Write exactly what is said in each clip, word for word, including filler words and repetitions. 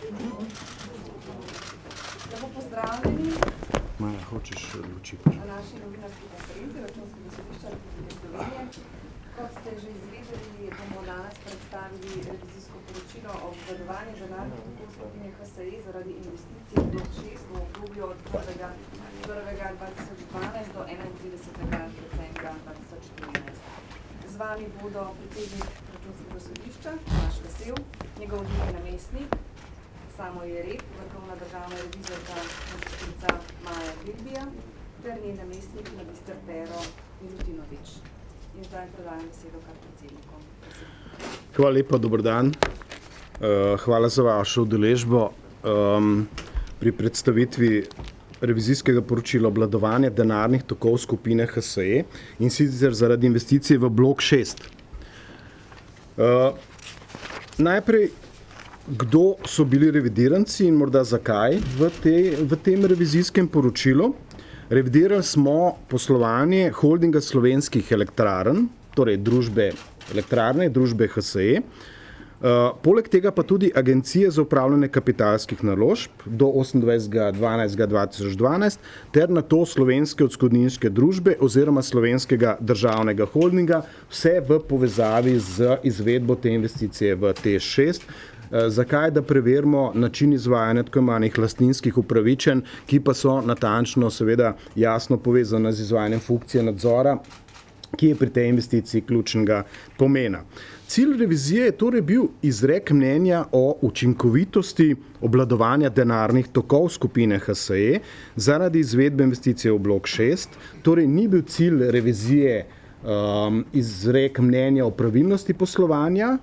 Lepo pozdravljeni Maja, hočeš luči? na naši novinarski konferenci Računskega sodišča Republike Slovenije. Kot ste že izvedeli, bomo danes predstavili revizijsko poročilo o obvladovanju denarnih tokov skupine H S E zaradi investicij v blok šest v obdobju od prvega dva tisoč dvanajst do enaintridesetega decembra dva tisoč trinajst. Z vami bodo predsednik Računskega sodišča, Tomaž Vesel, njegov drugi namestnik, Samo Jereb, vrhovna državna revizorka magistrica Maja Bilbija ter njen namestnik magister Pero Milutinovič. In zdaj predajam besedo kar predsednikom. Hvala lepa, dober dan. Hvala za vašo udeležbo pri predstavitvi revizijskega poročila obvladovanja denarnih tokov skupine H S E in sicer zaradi investicij v blok šest. Najprej, kdo so bili revidiranci in morda zakaj v, te, v tem revizijskem poročilu. Revidirali smo poslovanje holdinga slovenskih elektrarn, torej družbe elektrarne, družbe H S E, uh, poleg tega pa tudi Agencije za upravljanje kapitalskih naložb do osemindvajsetega dvanajstega dva tisoč dvanajst ter na to slovenske odškodninske družbe oziroma slovenskega državnega holdinga, vse v povezavi z izvedbo te investicije v T E Š šest. Zakaj? Da preverimo način izvajanja tako imenovanih lastninskih upravičenj, ki pa so natančno seveda jasno povezane z izvajanjem funkcije nadzora, ki je pri tej investiciji ključnega pomena. Cilj revizije je torej bil izrek mnenja o učinkovitosti obvladovanja denarnih tokov skupine H S E zaradi izvedbe investicije v blok šest, torej ni bil cilj revizije um, izrek mnenja o pravilnosti poslovanja.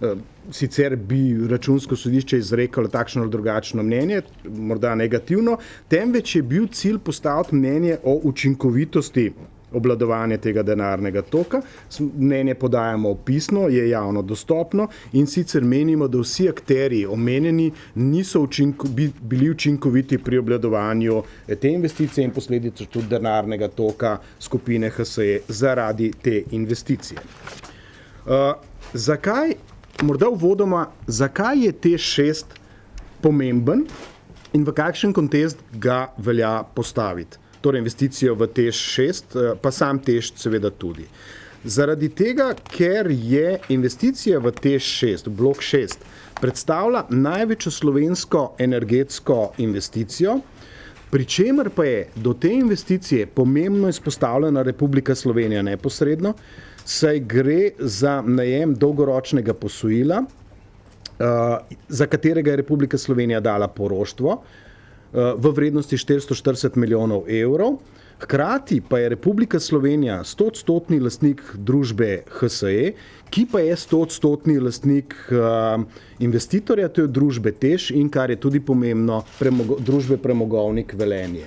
Sicer bi Računsko sodišče izrekalo takšno ali drugačno mnenje, morda negativno, temveč je bil cilj postaviti mnenje o učinkovitosti obvladovanja tega denarnega toka. Mnenje podajamo pisno, je javno dostopno in sicer menimo, da vsi akterji omenjeni niso učinko, bili učinkoviti pri obvladovanju te investicije in posledično tudi denarnega toka skupine H S E zaradi te investicije. Uh, zakaj? Morda uvodoma, zakaj je T E Š šest pomemben in v kakšen kontekst ga velja postaviti? Torej investicijo v T E Š šest, pa sam T E Š seveda tudi. Zaradi tega, ker je investicija v T E Š šest, v blok šest, predstavlja največjo slovensko energetsko investicijo, pri čemer pa je do te investicije pomembno izpostavljena Republika Slovenija neposredno, saj gre za najem dolgoročnega posojila, za katerega je Republika Slovenija dala poroštvo v vrednosti štiristo štirideset milijonov evrov. Hkrati pa je Republika Slovenija stoodstotni lastnik družbe H S E, ki pa je stoodstotni lastnik investitorja, to je družbe T E Š in kar je tudi pomembno, premogo, družbe Premogovnik Velenje.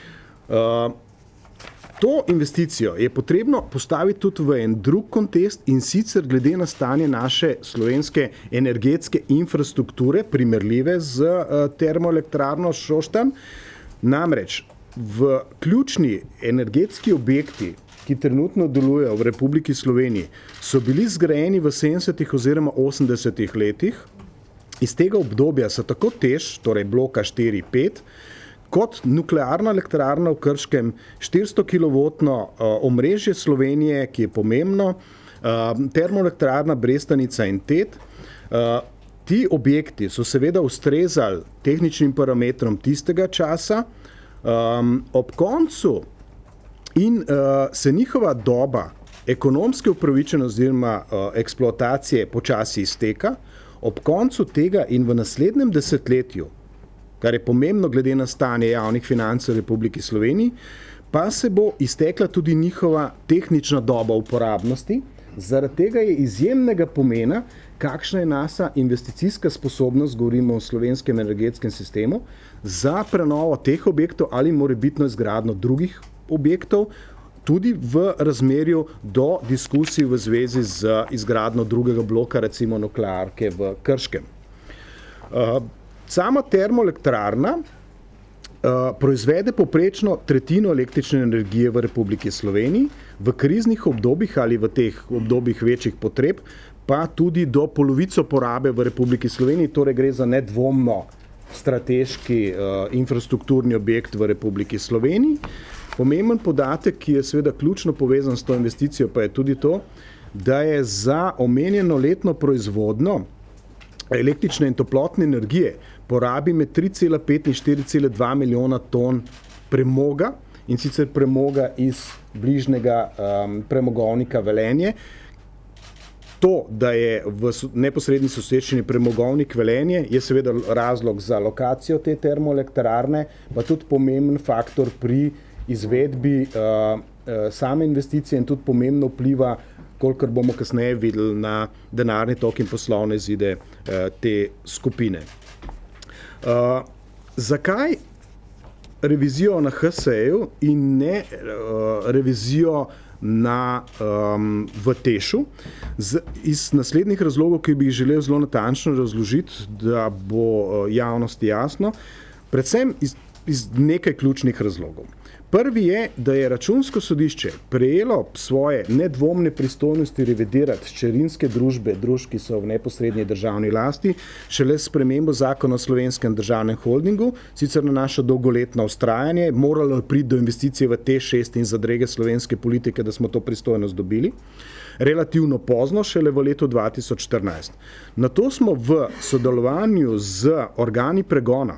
To investicijo je potrebno postaviti tudi v en drug kontekst in sicer glede na stanje naše slovenske energetske infrastrukture, primerljive z termoelektrarno Šoštanj. Namreč v ključni energetski objekti, ki trenutno delujejo v Republiki Sloveniji, so bili zgrajeni v sedemdesetih oziroma osemdesetih letih. Iz tega obdobja so tako T E Š, torej bloka štiri pet, kot nuklearna elektrarna v Krškem, štiristo kilovoltno omrežje Slovenije, ki je pomembno, termoelektrarna Brestanica in T E T. Ti objekti so seveda ustrezali tehničnim parametrom tistega časa. Ob koncu in se njihova doba ekonomske upravičenosti oziroma eksploatacije počasi izteka, ob koncu tega in v naslednjem desetletju, kar je pomembno glede na stanje javnih financ v Republiki Sloveniji, pa se bo iztekla tudi njihova tehnična doba uporabnosti. Zaradi tega je izjemnega pomena, kakšna je naša investicijska sposobnost, govorimo o slovenskem energetskem sistemu, za prenovo teh objektov ali morebitno izgradnjo drugih objektov, tudi v razmerju do diskusij v zvezi z izgradnjo drugega bloka, recimo nuklearke v Krškem. Sama termoelektrarna uh, proizvede poprečno tretjino električne energije v Republiki Sloveniji, v kriznih obdobjih ali v teh obdobjih večjih potreb, pa tudi do polovico porabe v Republiki Sloveniji, torej gre za nedvomno strateški uh, infrastrukturni objekt v Republiki Sloveniji. Pomemben podatek, ki je seveda ključno povezan s to investicijo, pa je tudi to, da je za omenjeno letno proizvodno električne in toplotne energije porabi med tri cela pet in štiri cela dva milijona ton premoga, in sicer premoga iz bližnjega um, premogovnika Velenje. To, da je v neposredni soseščini premogovnik Velenje, je seveda razlog za lokacijo te termoelektrarne, pa tudi pomemben faktor pri izvedbi uh, uh, same investicije in tudi pomembno vpliva, kolikor bomo kasneje videli, na denarni tok in poslovne izide uh, te skupine. Uh, zakaj revizijo na H S E-ju in ne uh, revizijo na, um, v Tešu? Z, iz naslednjih razlogov, ki bi jih želel zelo natančno razložiti, da bo uh, javnosti jasno, predvsem iz, iz nekaj ključnih razlogov. Prvi je, da je Računsko sodišče prejelo svoje nedvomne pristojnosti revidirati hčerinske družbe, družb, ki so v neposrednji državni lasti, šele s spremembo zakona o Slovenskem državnem holdingu, sicer na naše dolgoletno vztrajanje, moralo priti do investicije v T šest in zadrege slovenske politike, da smo to pristojnost dobili. Relativno pozno, šele v letu dva tisoč štirinajst. Nato smo v sodelovanju z organi pregona,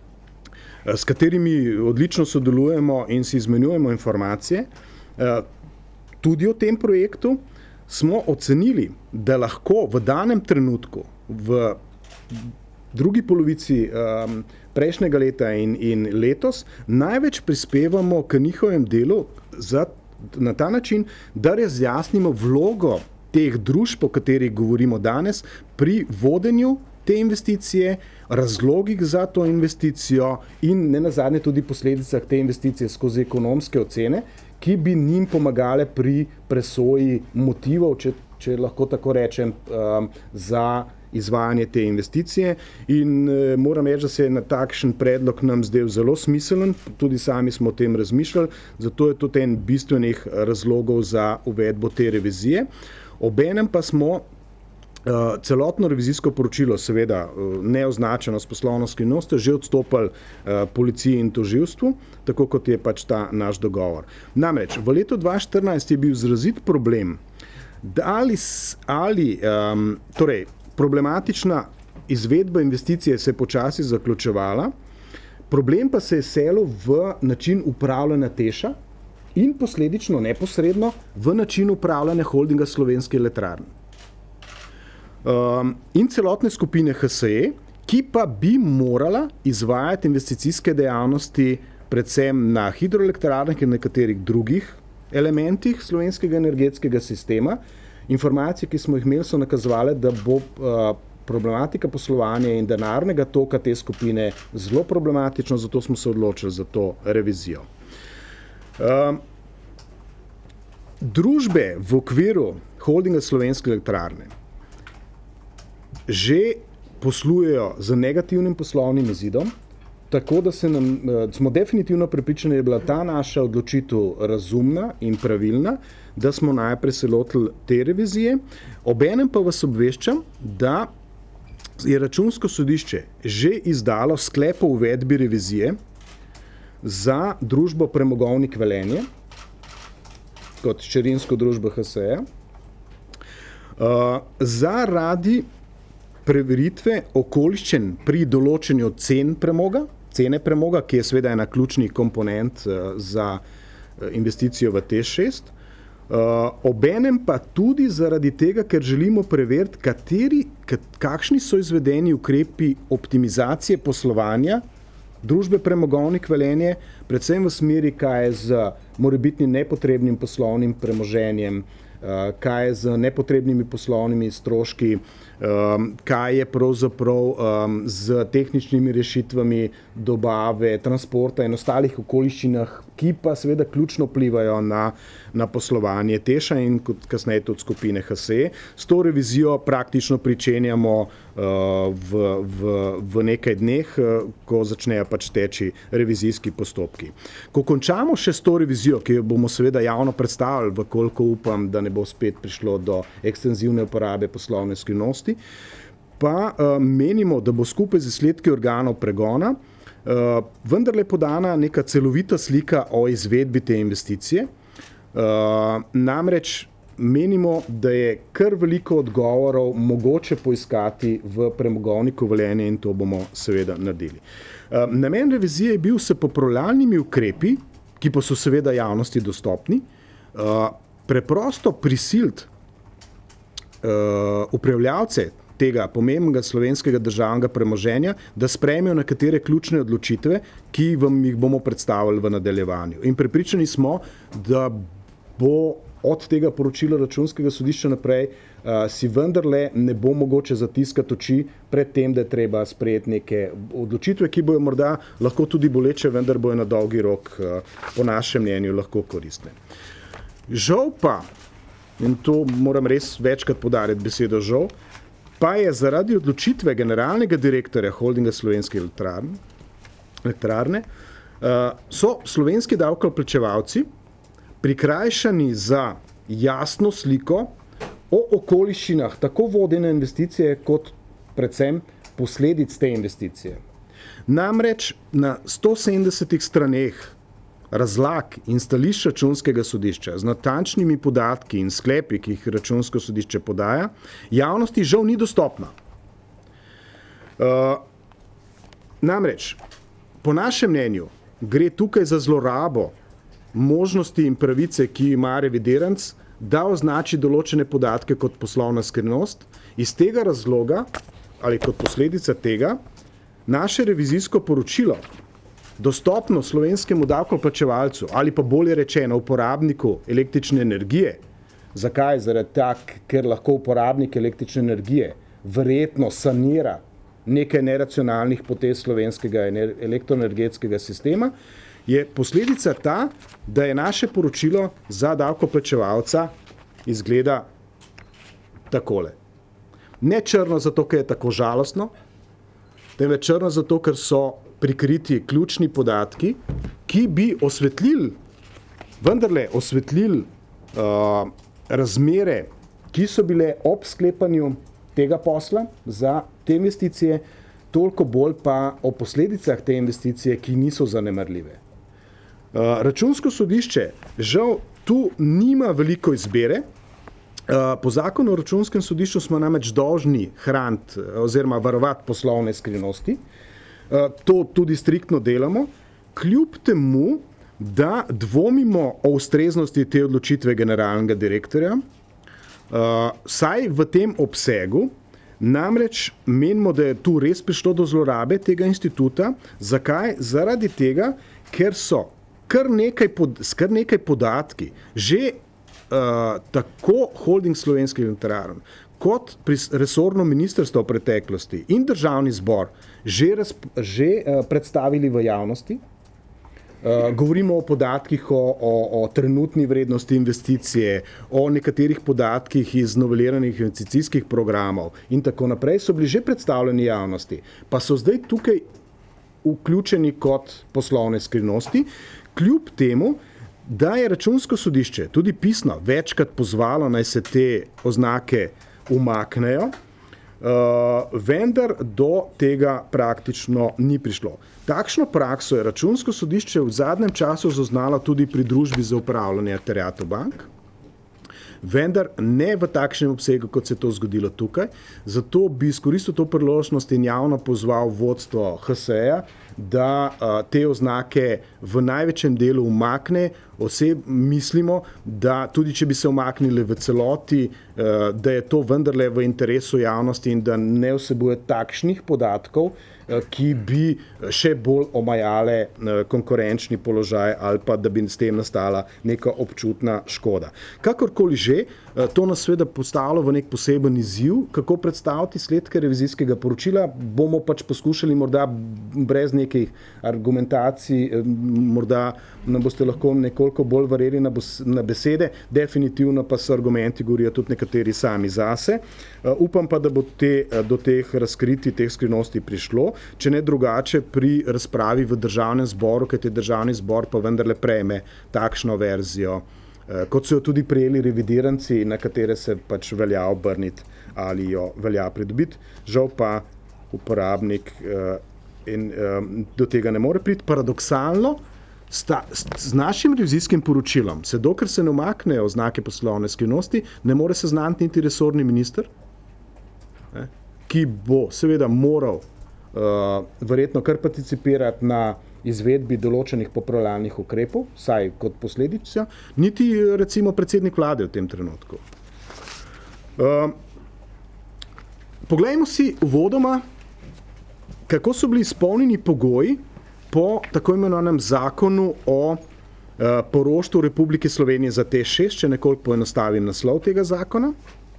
s katerimi odlično sodelujemo in si izmenjujemo informacije, tudi o tem projektu, smo ocenili, da lahko v danem trenutku, v drugi polovici prejšnjega leta in, in letos, največ prispevamo k njihovem delu za, na ta način, da razjasnimo vlogo teh družb, o katerih govorimo danes, pri vodenju te investicije, razlogih za to investicijo in ne nazadnje tudi posledicah te investicije skozi ekonomske ocene, ki bi njim pomagale pri presoji motivov, če, če lahko tako rečem, um, za izvajanje te investicije. In uh, moram reči, da se je na takšen predlog nam zdel zelo smiselen, tudi sami smo o tem razmišljali, zato je to en bistvenih razlogov za uvedbo te revizije. Obenem pa smo Uh, celotno revizijsko poročilo, seveda uh, neoznačeno s poslovno skrivnostjo, že odstopili uh, policiji in tožilstvu, tako kot je pač ta naš dogovor. Namreč, v letu dva tisoč štirinajst je bil izrazit problem, da ali, ali um, torej, problematična izvedba investicije se je počasi zaključevala, problem pa se je selil v način upravljanja Teša in posledično neposredno v način upravljanja holdinga Slovenske elektrarne. Um, in celotne skupine H S E, ki pa bi morala izvajati investicijske dejavnosti predvsem na hidroelektrarnah in nekaterih drugih elementih slovenskega energetskega sistema. Informacije, ki smo jih imeli, so nakazovale, da bo uh, problematika poslovanja in denarnega toka te skupine zelo problematično, zato smo se odločili za to revizijo. Um, družbe v okviru holdinga Slovenske elektrarne že poslujejo z negativnim poslovnim izidom, tako da se nam, smo definitivno prepričani, da je bila ta naša odločitev razumna in pravilna, da smo najprej se lotili te revizije. Obenem pa vas obveščam, da je Računsko sodišče že izdalo sklep o uvedbi revizije za družbo Premogovnik Velenje, kot hčerinsko družbo H S E-ja, uh, zaradi preveritve okoliščen pri določenju cen premoga, cene premoga, ki je seveda ena ključnih komponent uh, za uh, investicijo v T šest. Uh, obenem pa tudi zaradi tega, ker želimo preveriti, kateri, kakšni so izvedeni ukrepi optimizacije poslovanja družbe Premogovnik Velenje, predvsem v smeri, kaj je z morebitnim nepotrebnim poslovnim premoženjem, uh, kaj je z nepotrebnimi poslovnimi stroški, Um, kaj je pravzaprav um, z tehničnimi rešitvami dobave, transporta in ostalih okoliščinah, ki pa seveda ključno vplivajo na, na poslovanje Teša in kot kasneje tudi skupine H S E. S to revizijo praktično pričenjamo uh, v, v, v nekaj dneh, uh, ko začnejo pač teči revizijski postopki. Ko končamo še s to revizijo, ki jo bomo seveda javno predstavili, vkoliko upam, da ne bo spet prišlo do ekstenzivne uporabe poslovne skrivnosti, pa uh, menimo, da bo skupaj z izsledki organov pregona uh, vendarle podana neka celovita slika o izvedbi te investicije. Uh, namreč menimo, da je kar veliko odgovorov mogoče poiskati v premogovniku Velenje in to bomo seveda naredili. Uh, namen revizije je bil s popravljalnimi ukrepi, ki pa so seveda javnosti dostopni, uh, preprosto prisiliti uh, upravljavce tega pomembnega slovenskega državnega premoženja, da sprejmejo nekatere ključne odločitve, ki vam jih bomo predstavili v nadaljevanju. In prepričani smo, da bo od tega poročila Računskega sodišča naprej uh, si vendarle ne bo mogoče zatiskati oči pred tem, da je treba sprejeti neke odločitve, ki bojo morda lahko tudi boleče, vendar bojo na dolgi rok uh, po našem mnenju lahko koristne. Žal pa, in to moram res večkrat poudariti besedo žal, pa je zaradi odločitve generalnega direktorja Holdinga Slovenske elektrarne uh, so slovenski davkoplačevalci prikrajšani za jasno sliko o okoliščinah tako vodene investicije kot predvsem posledic te investicije. Namreč na sto sedemdesetih straneh razlag in stališč Računskega sodišča z natančnimi podatki in sklepi, ki jih Računsko sodišče podaja, javnosti žal ni dostopna. Uh, namreč, po našem mnenju gre tukaj za zlorabo možnosti in pravice, ki ima revideranc, da označi določene podatke kot poslovna skrivnost. Iz tega razloga, ali kot posledica tega, naše revizijsko poročilo, dostopno slovenskemu davkoplačevalcu ali pa bolje rečeno uporabniku električne energije. Zakaj? Zaradi tak, ker lahko uporabnik električne energije verjetno sanira nekaj neracionalnih potez slovenskega elektroenergetskega sistema, je posledica ta, da je naše poročilo za davkoplačevalca izgleda takole. Ne črno zato, ker je tako žalostno, temveč črno zato, ker so prikriti ključni podatki, ki bi osvetlili, vendarle osvetlili uh, razmere, ki so bile ob sklepanju tega posla za te investicije, toliko bolj pa o posledicah te investicije, ki niso zanemarljive. Uh, Računsko sodišče žal tu nima veliko izbere. Uh, po zakonu o Računskem sodišču smo namreč dolžni hraniti oziroma varovati poslovne skrivnosti. Uh, to tudi striktno delamo, kljub temu, da dvomimo o ustreznosti te odločitve generalnega direktorja, uh, saj v tem obsegu. Namreč menimo, da je tu res prišlo do zlorabe tega instituta. Zakaj? Zaradi tega, ker so kar nekaj, pod, kar nekaj podatki že uh, tako Holding Slovenskih elektrarn kot resorno ministrstvo v preteklosti in državni zbor že, raz, že uh, predstavili v javnosti. Uh, govorimo o podatkih o, o, o trenutni vrednosti investicije, o nekaterih podatkih iz noveliranih investicijskih programov in tako naprej so bili že predstavljeni javnosti, pa so zdaj tukaj vključeni kot poslovne skrivnosti, kljub temu, da je Računsko sodišče tudi pisno večkrat pozvalo, naj se te oznake umaknejo, uh, vendar do tega praktično ni prišlo. Takšno prakso je Računsko sodišče v zadnjem času zaznalo tudi pri družbi za upravljanje terjatev bank, vendar ne v takšnem obsegu, kot se je to zgodilo tukaj. Zato bi izkoristil to priložnost in javno pozval vodstvo H S E-ja, da uh, te oznake v največjem delu umakne. Oseb mislimo, da tudi če bi se umaknili v celoti, uh, da je to vendarle v interesu javnosti in da ne vsebuje takšnih podatkov, uh, ki bi še bolj omajale uh, konkurenčni položaj ali pa da bi s tem nastala neka občutna škoda. Kakorkoli že, uh, to nas seveda postavilo v nek poseben izziv, kako predstaviti sledke revizijskega poročila. Bomo pač poskušali morda brez nekih argumentacij, morda nam boste lahko nekoliko bolj verjeli na, na besede, definitivno pa so argumenti govorijo tudi nekateri sami zase. Uh, upam pa, da bo te, do teh razkriti, teh skrivnosti prišlo, če ne drugače pri razpravi v državnem zboru, ker je državni zbor pa vendarle prejme takšno verzijo kot so jo tudi prejeli revidiranci, na katere se pač velja obrniti ali jo velja pridobiti. Žal pa uporabnik in, do tega ne more priti. Paradoksalno, sta, z našim revizijskim poročilom se dokler se ne umaknejo oznake poslovne skrivnosti, ne more seznaniti niti resorni minister, ki bo seveda moral uh, verjetno kar participirati na izvedbi določenih popravljalnih ukrepov, saj kot posledica, niti recimo predsednik vlade v tem trenutku. Uh, poglejmo si uvodoma, kako so bili izpolnjeni pogoji po tako imenovanem zakonu o uh, poroštvu Republike Slovenije za T E Š šest, če nekoliko poenostavim naslov tega zakona.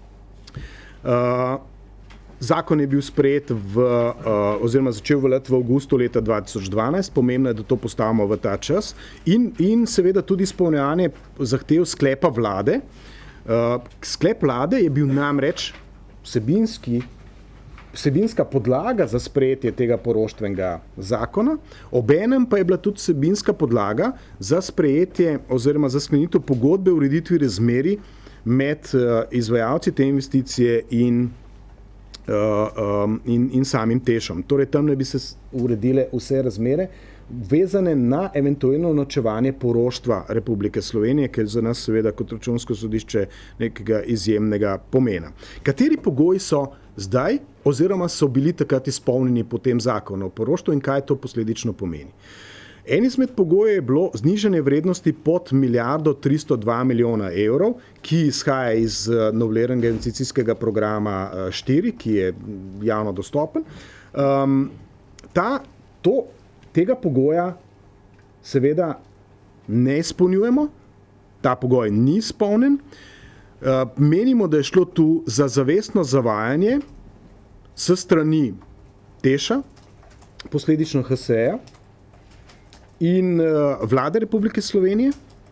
Uh, Zakon je bil sprejet v, uh, oziroma začel veljati v avgustu leta dva tisoč dvanajst, pomembno je, da to postavimo v ta čas in, in seveda tudi izpolnjevanje zahtev sklepa vlade. Uh, sklep vlade je bil namreč vsebinski, vsebinska podlaga za sprejetje tega poroštvenega zakona, obenem pa je bila tudi vsebinska podlaga za sprejetje oziroma za sklenitev pogodbe o ureditvi razmerij med uh, izvajalci te investicije in Uh, um, in, in samim T E Š-om. Torej, tam ne bi se uredile vse razmere, vezane na eventualno unovčevanje poroštva Republike Slovenije, ker za nas seveda kot računsko sodišče nekega izjemnega pomena. Kateri pogoji so zdaj oziroma so bili takrat izpolnjeni po tem zakonu o poroštvu in kaj to posledično pomeni? En izmed pogojev je bilo znižanje vrednosti pod milijardo tristo dva milijona evrov, ki izhaja iz noveliranega investicijskega programa štiri, ki je javno dostopen. Um, ta, to, tega pogoja seveda ne izpolnjujemo, ta pogoj ni izpolnjen. Uh, menimo, da je šlo tu za zavestno zavajanje s strani T E Š-a, posledično H S E-ja, in uh, vlade Republike Slovenije,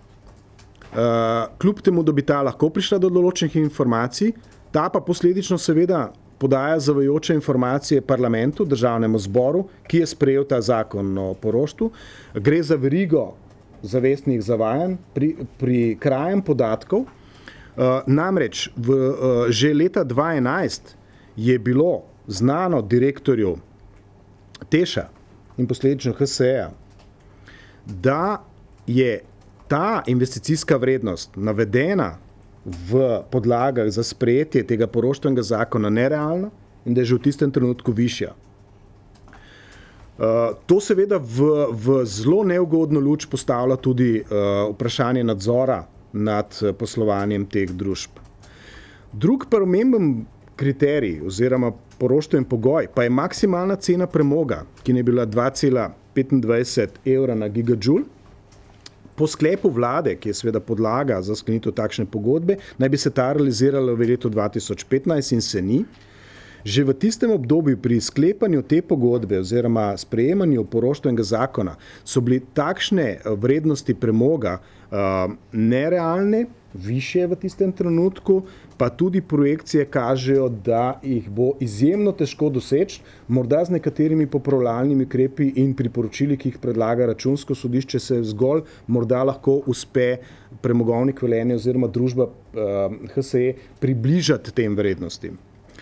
uh, kljub temu, da bi ta lahko prišla do določenih informacij, ta pa posledično seveda podaja zavajajoče informacije parlamentu, državnemu zboru, ki je sprejel ta zakon o poroštvu. Gre za verigo zavestnih zavajanj pri, pri krajem podatkov. Uh, namreč v, uh, že leta dva tisoč enajst je bilo znano direktorju T E Š-a in posledično H S E-ja, da je ta investicijska vrednost navedena v podlagah za sprejetje tega poroštvenega zakona nerealna in da je že v tistem trenutku višja. Uh, to seveda v, v zelo neugodno luč postavlja tudi uh, vprašanje nadzora nad poslovanjem teh družb. Drug pomemben kriterij oziroma poroštven pogoj pa je maksimalna cena premoga, ki je bila dva cela petindvajset evra na gigajoule. Po sklepu vlade, ki je seveda podlaga za sklenitev takšne pogodbe, naj bi se ta realizirala v letu dva tisoč petnajst in se ni. Že v tistem obdobju pri sklepanju te pogodbe oziroma sprejemanju poroštvenega zakona so bili takšne vrednosti premoga uh, nerealne, višje v tistem trenutku, pa tudi projekcije kažejo, da jih bo izjemno težko doseči, morda z nekaterimi popravljalnimi ukrepi in priporočili, ki jih predlaga računsko sodišče, se zgolj morda lahko uspe premogovnik Velenje oziroma družba uh, H S E približati tem vrednostim.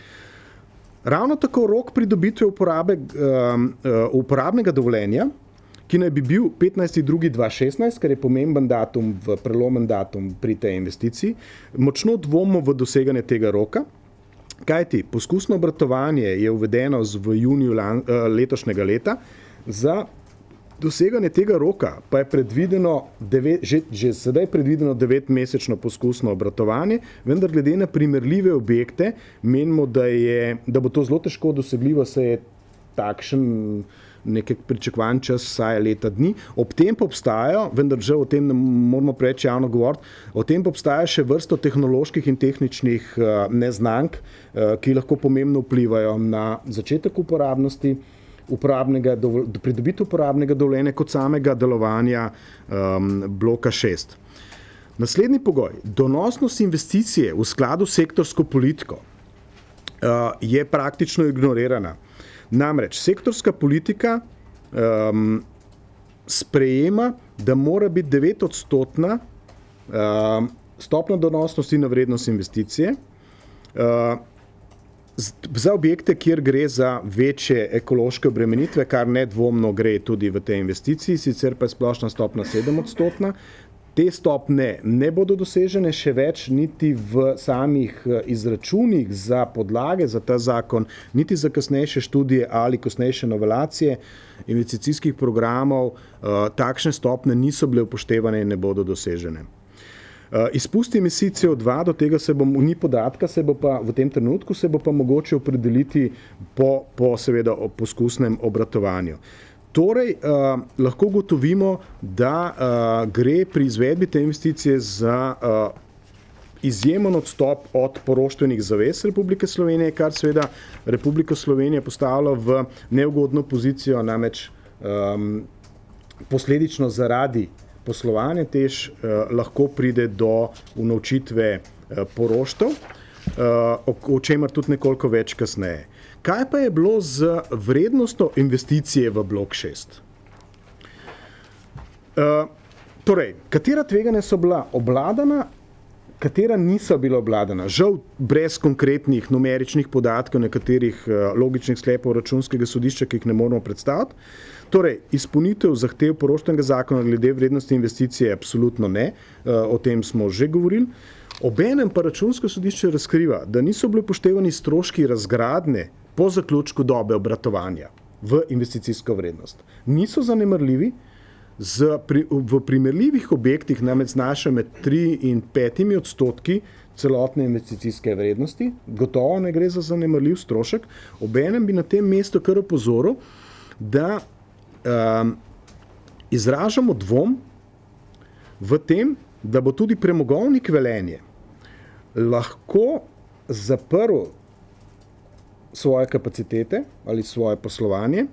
Ravno tako rok pridobitve uporabe, um, uh, uporabnega dovoljenja, ki naj bi bil petnajsti drugi dva tisoč šestnajst, kar je pomemben datum, v prelomen datum pri tej investiciji, močno dvomimo v doseganje tega roka, kajti poskusno obratovanje je uvedeno v juniju lan, uh, letošnjega leta, za doseganje tega roka pa je predvideno devet, že, že sedaj predvideno devetmesečno poskusno obratovanje, vendar glede na primerljive objekte menimo, da, je, da bo to zelo težko dosegljivo, saj je takšen nekaj pričakovan čas vsaj leta dni. Ob tem pa obstajajo, vendar že o tem ne moramo preveč javno govoriti, o tem pa obstaja še vrsto tehnoloških in tehničnih uh, neznank, uh, ki lahko pomembno vplivajo na začetek uporabnosti, uporabnega, pridobitev uporabnega dovoljenja kot samega delovanja um, bloka šest. Naslednji pogoj, donosnost investicije v skladu s sektorsko politiko uh, je praktično ignorirana. Namreč sektorska politika um, sprejema, da mora biti devetodstotna uh, stopnja donosnosti na vrednost investicije, uh, za objekte, kjer gre za večje ekološke obremenitve, kar nedvomno gre tudi v tej investiciji, sicer pa je splošna stopnja sedem odstotna. Te stopne ne bodo dosežene še več niti v samih izračunih za podlage za ta zakon, niti za kasnejše študije ali kasnejše novelacije investicijskih programov. Takšne stopne niso bile upoštevane in ne bodo dosežene. Izpusti emisij C O dva, do tega se bo, ni podatka, se bo pa v tem trenutku se bo pa mogoče opredeliti po, po seveda poskusnem obratovanju. Torej, uh, lahko gotovimo, da uh, gre pri izvedbi te investicije za uh, izjemen odstop od poroštvenih zavez Republike Slovenije, kar seveda Republika Slovenija postavlja v neugodno pozicijo, namreč um, posledično zaradi poslovanja tež eh, lahko pride do unovčitve eh, poroštev, eh, o, o čemer tudi nekoliko več kasneje. Kaj pa je bilo z vrednostjo investicije v blok šest? Eh, torej, katera tveganja so bila obvladana, katera niso bila obvladana? Žal brez konkretnih numeričnih podatkov, nekaterih eh, logičnih sklepov računskega sodišča, ki jih ne moramo predstaviti. Torej, izpolnitev zahtev poroštvenega zakona glede vrednosti investicije absolutno ne, o tem smo že govorili. Obenem pa računsko sodišče razkriva, da niso bili upoštevani stroški razgradnje po zaključku dobe obratovanja v investicijsko vrednost. Niso zanemarljivi, z, pri, v primerljivih objektih namreč znašajo med tri in petimi odstotki celotne investicijske vrednosti, gotovo ne gre za zanemarljiv strošek. Obenem bi na tem mestu kar opozoril, da Um, izražamo dvom v tem, da bo tudi premogovnik Velenje lahko zaprl svoje kapacitete ali svoje poslovanje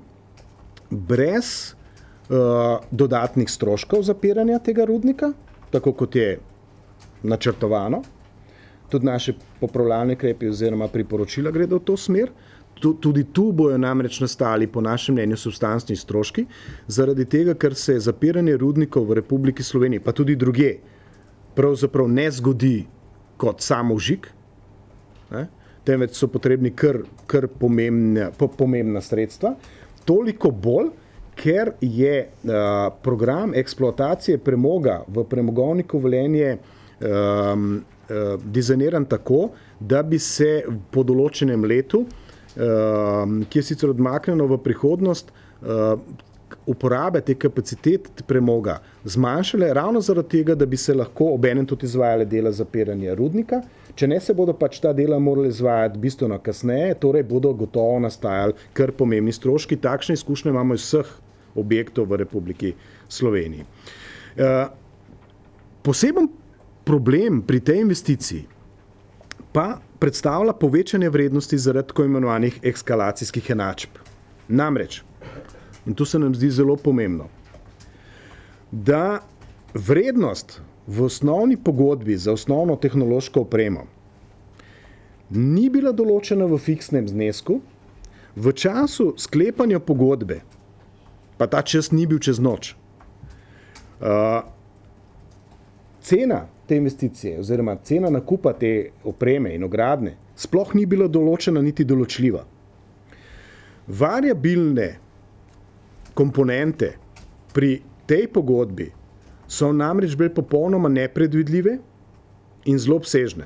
brez uh, dodatnih stroškov zapiranja tega rudnika, tako kot je načrtovano. Tudi naše popravljalne ukrepe oziroma priporočila gredo v to smer. Tudi tu bojo namreč nastali, po našem mnenju, substančni stroški, zaradi tega, ker se zapiranje rudnikov v Republiki Sloveniji, pa tudi drugje, pravzaprav ne zgodi kot samovžig, ne, temveč so potrebni kar, kar pomembna, pomembna sredstva, toliko bolj, ker je uh, program eksploatacije premoga v premogovniku Velenje um, uh, dizajniran tako, da bi se po določenem letu, Uh, ki je sicer odmaknjeno v prihodnost, uh, uporabe te kapacitet premoga zmanjšale ravno zaradi tega, da bi se lahko obenem tudi izvajale dela zapiranja rudnika. Če ne, se bodo pač ta dela morali izvajati bistveno kasneje, torej bodo gotovo nastajali kar pomembni stroški. Takšne izkušnje imamo iz vseh objektov v Republiki Sloveniji. Uh, poseben problem pri tej investiciji pa predstavlja povečanje vrednosti zaradi tako imenovanih ekskalacijskih enačb. Namreč, in tu se nam zdi zelo pomembno, da vrednost v osnovni pogodbi za osnovno tehnološko opremo ni bila določena v fiksnem znesku, v času sklepanja pogodbe, pa ta čas ni bil čez noč. Uh, cena te investicije oziroma cena nakupa te opreme in ogradne sploh ni bila določena niti določljiva. Variabilne komponente pri tej pogodbi so namreč bile popolnoma nepredvidljive in zelo obsežne.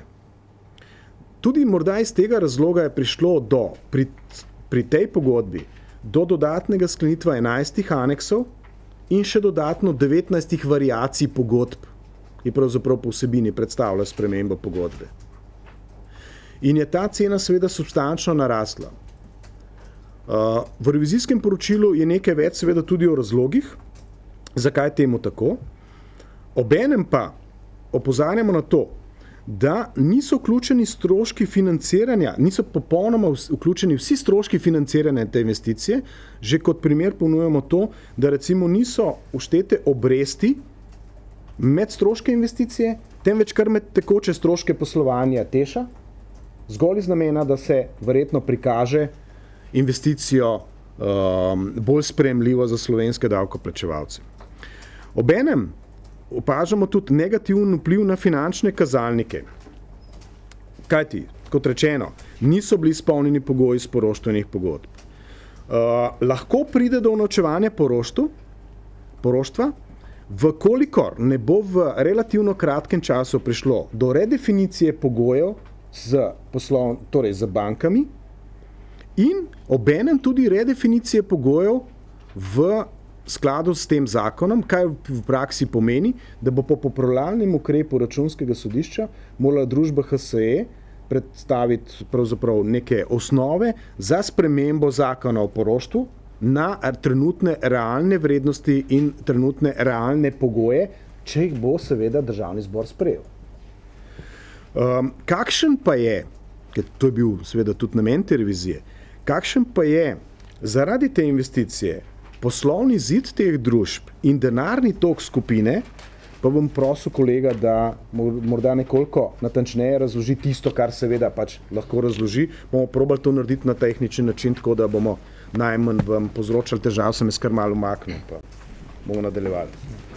Tudi morda iz tega razloga je prišlo do, pri, pri tej pogodbi do dodatnega sklenitva enajstih aneksov in še dodatno devetnajstih variacij pogodb, ki pravzaprav po vsebini predstavlja spremembo pogodbe. In je ta cena seveda substančno narasla. Uh, v revizijskem poročilu je nekaj več seveda tudi o razlogih, zakaj temu tako. Obenem pa opozarjamo na to, da niso vključeni stroški financiranja, niso popolnoma vključeni vsi stroški financiranja te investicije. Že kot primer ponujamo to, da recimo niso vštete obresti med stroške investicije, temveč kar med tekoče stroške poslovanja teša, zgolj iz namena, da se verjetno prikaže investicijo um, bolj sprejemljivo za slovenske davkoplačevalce. Obenem opažamo tudi negativen vpliv na finančne kazalnike. Kajti, kot rečeno, niso bili izpolnjeni pogoji iz poroštvenih pogodb. Uh, lahko pride do unovčevanja poroštva, poroštva, vkolikor ne bo v relativno kratkem času prišlo do redefinicije pogojev z, poslov, torej z bankami in obenem tudi redefinicije pogojev v skladu s tem zakonom, kaj v praksi pomeni, da bo po popravljalnem ukrepu Računskega sodišča morala družba H S E predstaviti pravzaprav neke osnove za spremembo zakona o poroštvu na trenutne realne vrednosti in trenutne realne pogoje, če jih bo seveda Državni zbor sprejel. Um, kakšen pa je, ker to je bil seveda tudi namen te revizije, kakšen pa je zaradi te investicije poslovni zid teh družb in denarni tok skupine, pa bom prosil kolega, da morda nekoliko natančneje razloži tisto, kar seveda pač lahko razloži. Bomo probali to narediti na tehnični način, tako da bomo najmanj vam povzročali težav, sem jaz kar malo umaknil, pa bomo nadaljevali.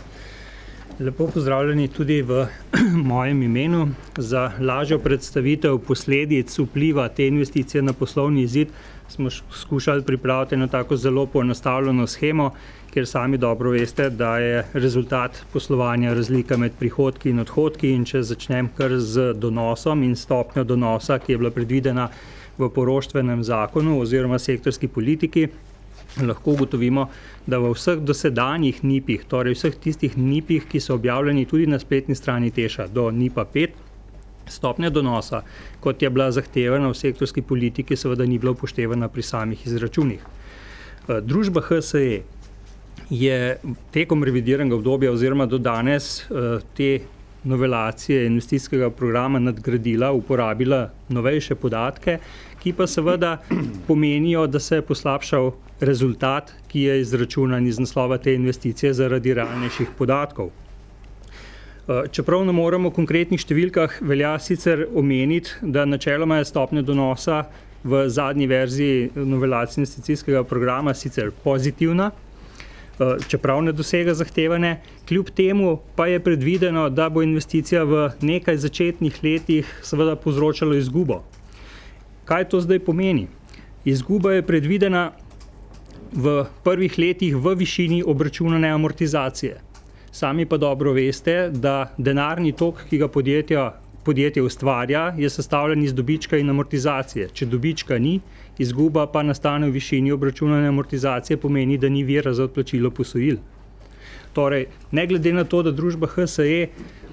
Lepo pozdravljeni tudi v mojem imenu. Za lažjo predstavitev posledic vpliva te investicije na poslovni izid smo skušali pripraviti eno tako zelo poenostavljeno shemo, kjer sami dobro veste, da je rezultat poslovanja razlika med prihodki in odhodki, in če začnem kar z donosom in stopnjo donosa, ki je bila predvidena v poroštvenem zakonu oziroma sektorski politiki, lahko ugotovimo, da v vseh dosedanjih N I P-ih, torej vseh tistih N I P-ih, ki so objavljeni tudi na spletni strani Teša do N I P-a pet, stopnja donosa, kot je bila zahtevana v sektorski politiki, seveda ni bila upoštevana pri samih izračunih. Družba H S E je tekom revidiranega obdobja oziroma do danes te novelacije investicijskega programa nadgradila, uporabila novejše podatke, ki pa seveda pomenijo, da se je poslabšal rezultat, ki je izračunan iz naslova te investicije zaradi realnejših podatkov. Čeprav ne moremo v konkretnih številkah, velja sicer omeniti, da načeloma je stopnja donosa v zadnji verziji novelacije investicijskega programa sicer pozitivna, čeprav ne dosega zahtevane, kljub temu pa je predvideno, da bo investicija v nekaj začetnih letih seveda povzročalo izgubo. Kaj to zdaj pomeni? Izguba je predvidena v prvih letih v višini obračunane amortizacije. Sami pa dobro veste, da denarni tok, ki ga podjetja, podjetje ustvarja, je sestavljen iz dobička in amortizacije. Če dobička ni, izguba pa nastane v višini obračunane amortizacije, pomeni, da ni vira za odplačilo posojil. Torej, ne glede na to, da družba H S E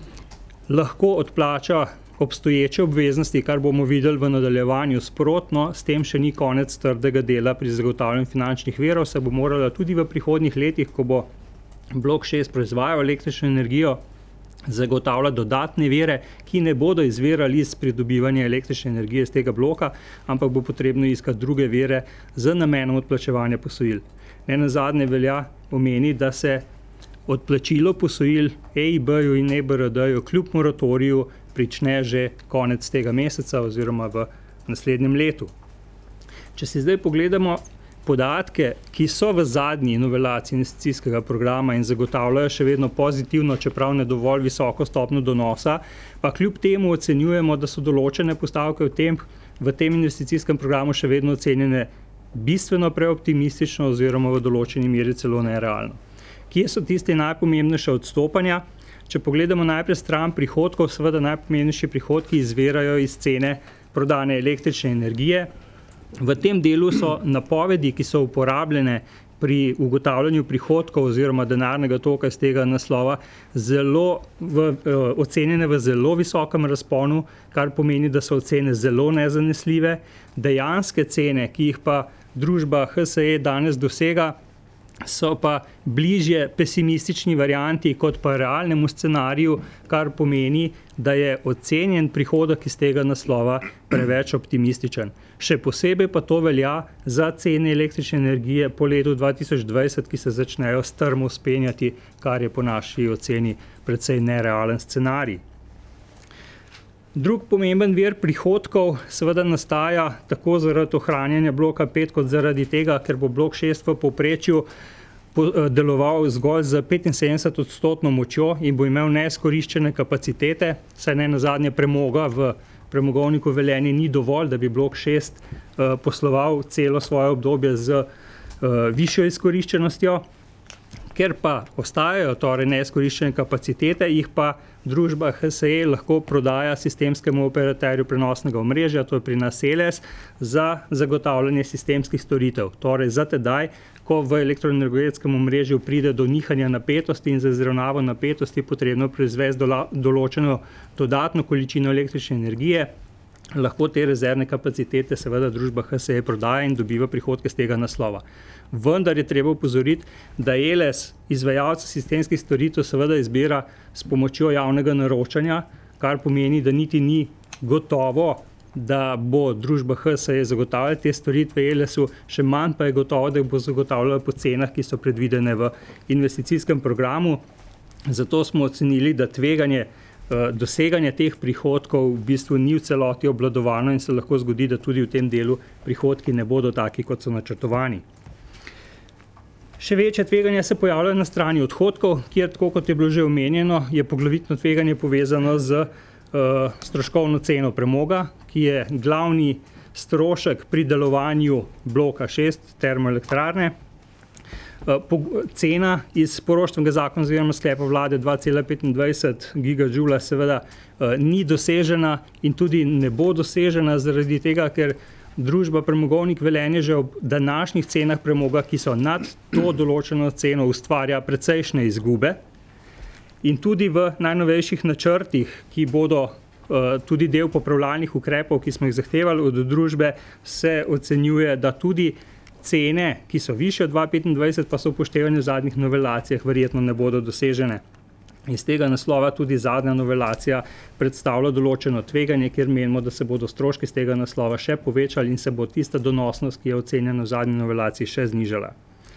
lahko odplača obstoječe obveznosti, kar bomo videli v nadaljevanju sprotno, s tem še ni konec trdega dela pri zagotavljanju finančnih virov, se bo morala tudi v prihodnjih letih, ko bo blok šest proizvajal električno energijo, zagotavlja dodatne vire, ki ne bodo izvirali iz pridobivanja električne energije iz tega bloka, ampak bo potrebno iskati druge vire z namenom odplačevanja posojil. Nenazadnje velja omeniti, da se odplačilo posojil E I B-ju in E B R D-ju kljub moratoriju prične že konec tega meseca oziroma v naslednjem letu. Če si zdaj pogledamo podatke, ki so v zadnji novelaciji investicijskega programa in zagotavljajo še vedno pozitivno, čeprav ne dovolj visoko stopnjo donosa, pa kljub temu ocenjujemo, da so določene postavke v tem, v tem investicijskem programu še vedno ocenjene bistveno preoptimistično oziroma v določeni meri celo nerealno. Kje so tiste najpomembnejše odstopanja? Če pogledamo najprej stran prihodkov, seveda najpomembnejši prihodki izvirajo iz cene prodane električne energije. V tem delu so napovedi, ki so uporabljene pri ugotavljanju prihodkov oziroma denarnega toka iz tega naslova, zelo v, ocenjene v zelo visokem razponu, kar pomeni, da so ocene zelo nezanesljive. Dejanske cene, ki jih pa družba H S E danes dosega, so pa bližje pesimistični varianti kot pa realnemu scenariju, kar pomeni, da je ocenjen prihodek iz tega naslova preveč optimističen. Še posebej pa to velja za cene električne energije po letu dva tisoč dvajset, ki se začnejo strmo vzpenjati, kar je po naši oceni precej nerealen scenarij. Drug pomemben vir prihodkov seveda nastaja tako zaradi ohranjanja bloka pet, kot zaradi tega, ker bo blok šest v povprečju deloval zgolj z petinsedemdeset odstotno močjo in bo imel neizkoriščene kapacitete, saj ne nazadnje premoga v premogovniku Velenje ni dovolj, da bi blok šest posloval celo svoje obdobje z višjo izkoriščenostjo. Ker pa ostajajo torej neizkoriščene kapacitete, jih pa družba H S E lahko prodaja sistemskemu operaterju prenosnega omrežja, to je pri nas Eles, za zagotavljanje sistemskih storitev. Torej za tedaj, ko v elektroenergetskem omrežju pride do nihanja napetosti in za izravnavo napetosti je potrebno proizvesti določeno dodatno količino električne energije, lahko te rezervne kapacitete seveda družba H S E prodaja in dobiva prihodke z tega naslova. Vendar je treba opozoriti, da Eles izvajalca sistemskih storitev seveda izbira s pomočjo javnega naročanja, kar pomeni, da niti ni gotovo, da bo družba H S E zagotavljala te storitve Elesu, še manj pa je gotovo, da jih bo zagotavljala po cenah, ki so predvidene v investicijskem programu. Zato smo ocenili, da tveganje doseganja teh prihodkov v bistvu ni v celoti obvladovano in se lahko zgodi, da tudi v tem delu prihodki ne bodo taki, kot so načrtovani. Še večje tveganje se pojavljajo na strani odhodkov, kjer, tako kot je bilo že omenjeno, je poglavitno tveganje povezano z uh, stroškovno ceno premoga, ki je glavni strošek pri delovanju bloka šest termoelektrarne. Uh, cena iz poroštvenega zakona oziroma sklepa vlade dva cela petindvajset gigadžula seveda uh, ni dosežena in tudi ne bo dosežena zaradi tega, ker družba Premogovnik Velenje že ob današnjih cenah premoga, ki so nad to določeno ceno, ustvarja precejšnje izgube. In tudi v najnovejših načrtih, ki bodo uh, tudi del popravljalnih ukrepov, ki smo jih zahtevali od družbe, se ocenjuje, da tudi cene, ki so višje od dva petindvajset, pa so upoštevane v zadnjih novelacijah, verjetno ne bodo dosežene. Iz tega naslova tudi zadnja novelacija predstavlja določeno tveganje, kjer menimo, da se bodo stroški z tega naslova še povečali in se bo tista donosnost, ki je ocenjena v zadnji novelaciji, še znižala.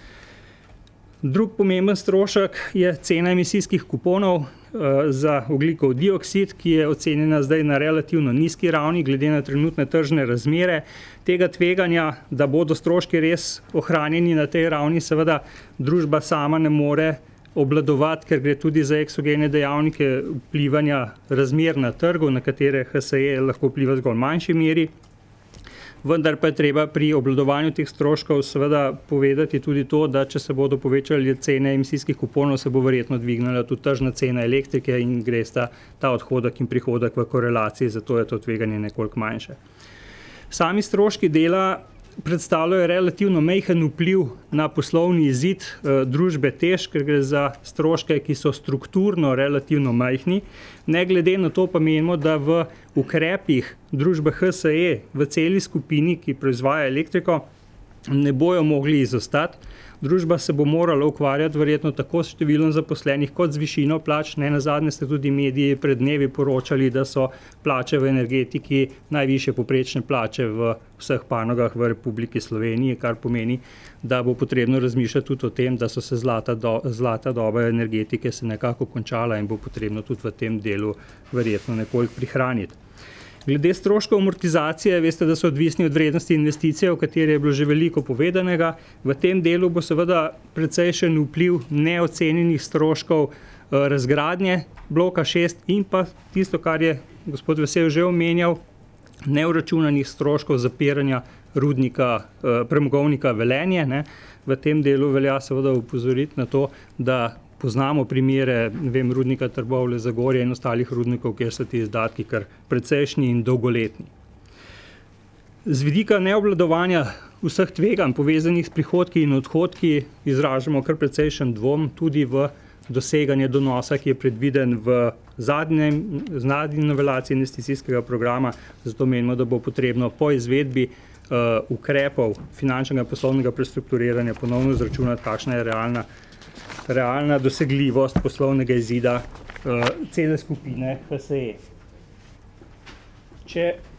Drug pomemben strošek je cena emisijskih kuponov uh, za ogljikov dioksid, ki je ocenjena zdaj na relativno nizki ravni, glede na trenutne tržne razmere. Tega tveganja, da bodo stroški res ohranjeni na tej ravni, seveda družba sama ne more obvladovati, ker gre tudi za eksogene dejavnike vplivanja razmer na trgu, na katere H S E lahko vpliva zgolj v manjši meri. Vendar pa je treba pri obvladovanju teh stroškov seveda povedati tudi to, da če se bodo povečali cene emisijskih kuponov, se bo verjetno dvignila tudi tržna cena elektrike in gre sta ta odhodek in prihodek v korelaciji, zato je to tveganje nekoliko manjše. Sami stroški dela predstavljajo relativno majhen vpliv na poslovni izid eh, družbe Tež, ker gre za stroške, ki so strukturno relativno majhni. Ne glede na to pa menimo, da v ukrepih družbe H S E v celi skupini, ki proizvaja elektriko, ne bojo mogli izostati. Družba se bo morala ukvarjati verjetno tako s številom zaposlenih kot z višino plač. Ne nazadnje ste tudi mediji pred dnevi poročali, da so plače v energetiki najvišje povprečne plače v vseh panogah v Republiki Sloveniji, kar pomeni, da bo potrebno razmišljati tudi o tem, da so se zlata, do, zlata doba energetike se nekako končala in bo potrebno tudi v tem delu verjetno nekoliko prihraniti. Glede stroškov amortizacije, veste, da so odvisni od vrednosti investicije, o kateri je bilo že veliko povedanega. V tem delu bo seveda precejšen vpliv neocenjenih stroškov razgradnje bloka šest in pa tisto, kar je gospod Vesel že omenjal, neuračunanih stroškov zapiranja rudnika, premogovnika Velenje. Ne. V tem delu velja seveda opozoriti na to, da poznamo primere, ne vem, rudnika Trbovlje, Zagorje in ostalih rudnikov, kjer so ti izdatki kar precejšnji in dolgoletni. Z vidika neobvladovanja vseh tveganj povezanih s prihodki in odhodki izražamo kar precejšen dvom tudi v doseganje donosa, ki je predviden v zadnji, zadnji novelaciji investicijskega programa, zato menimo, da bo potrebno po izvedbi uh, ukrepov finančnega poslovnega prestrukturiranja ponovno izračunati, kakšna je realna realna dosegljivost poslovnega izida uh, cele skupine H S E. Če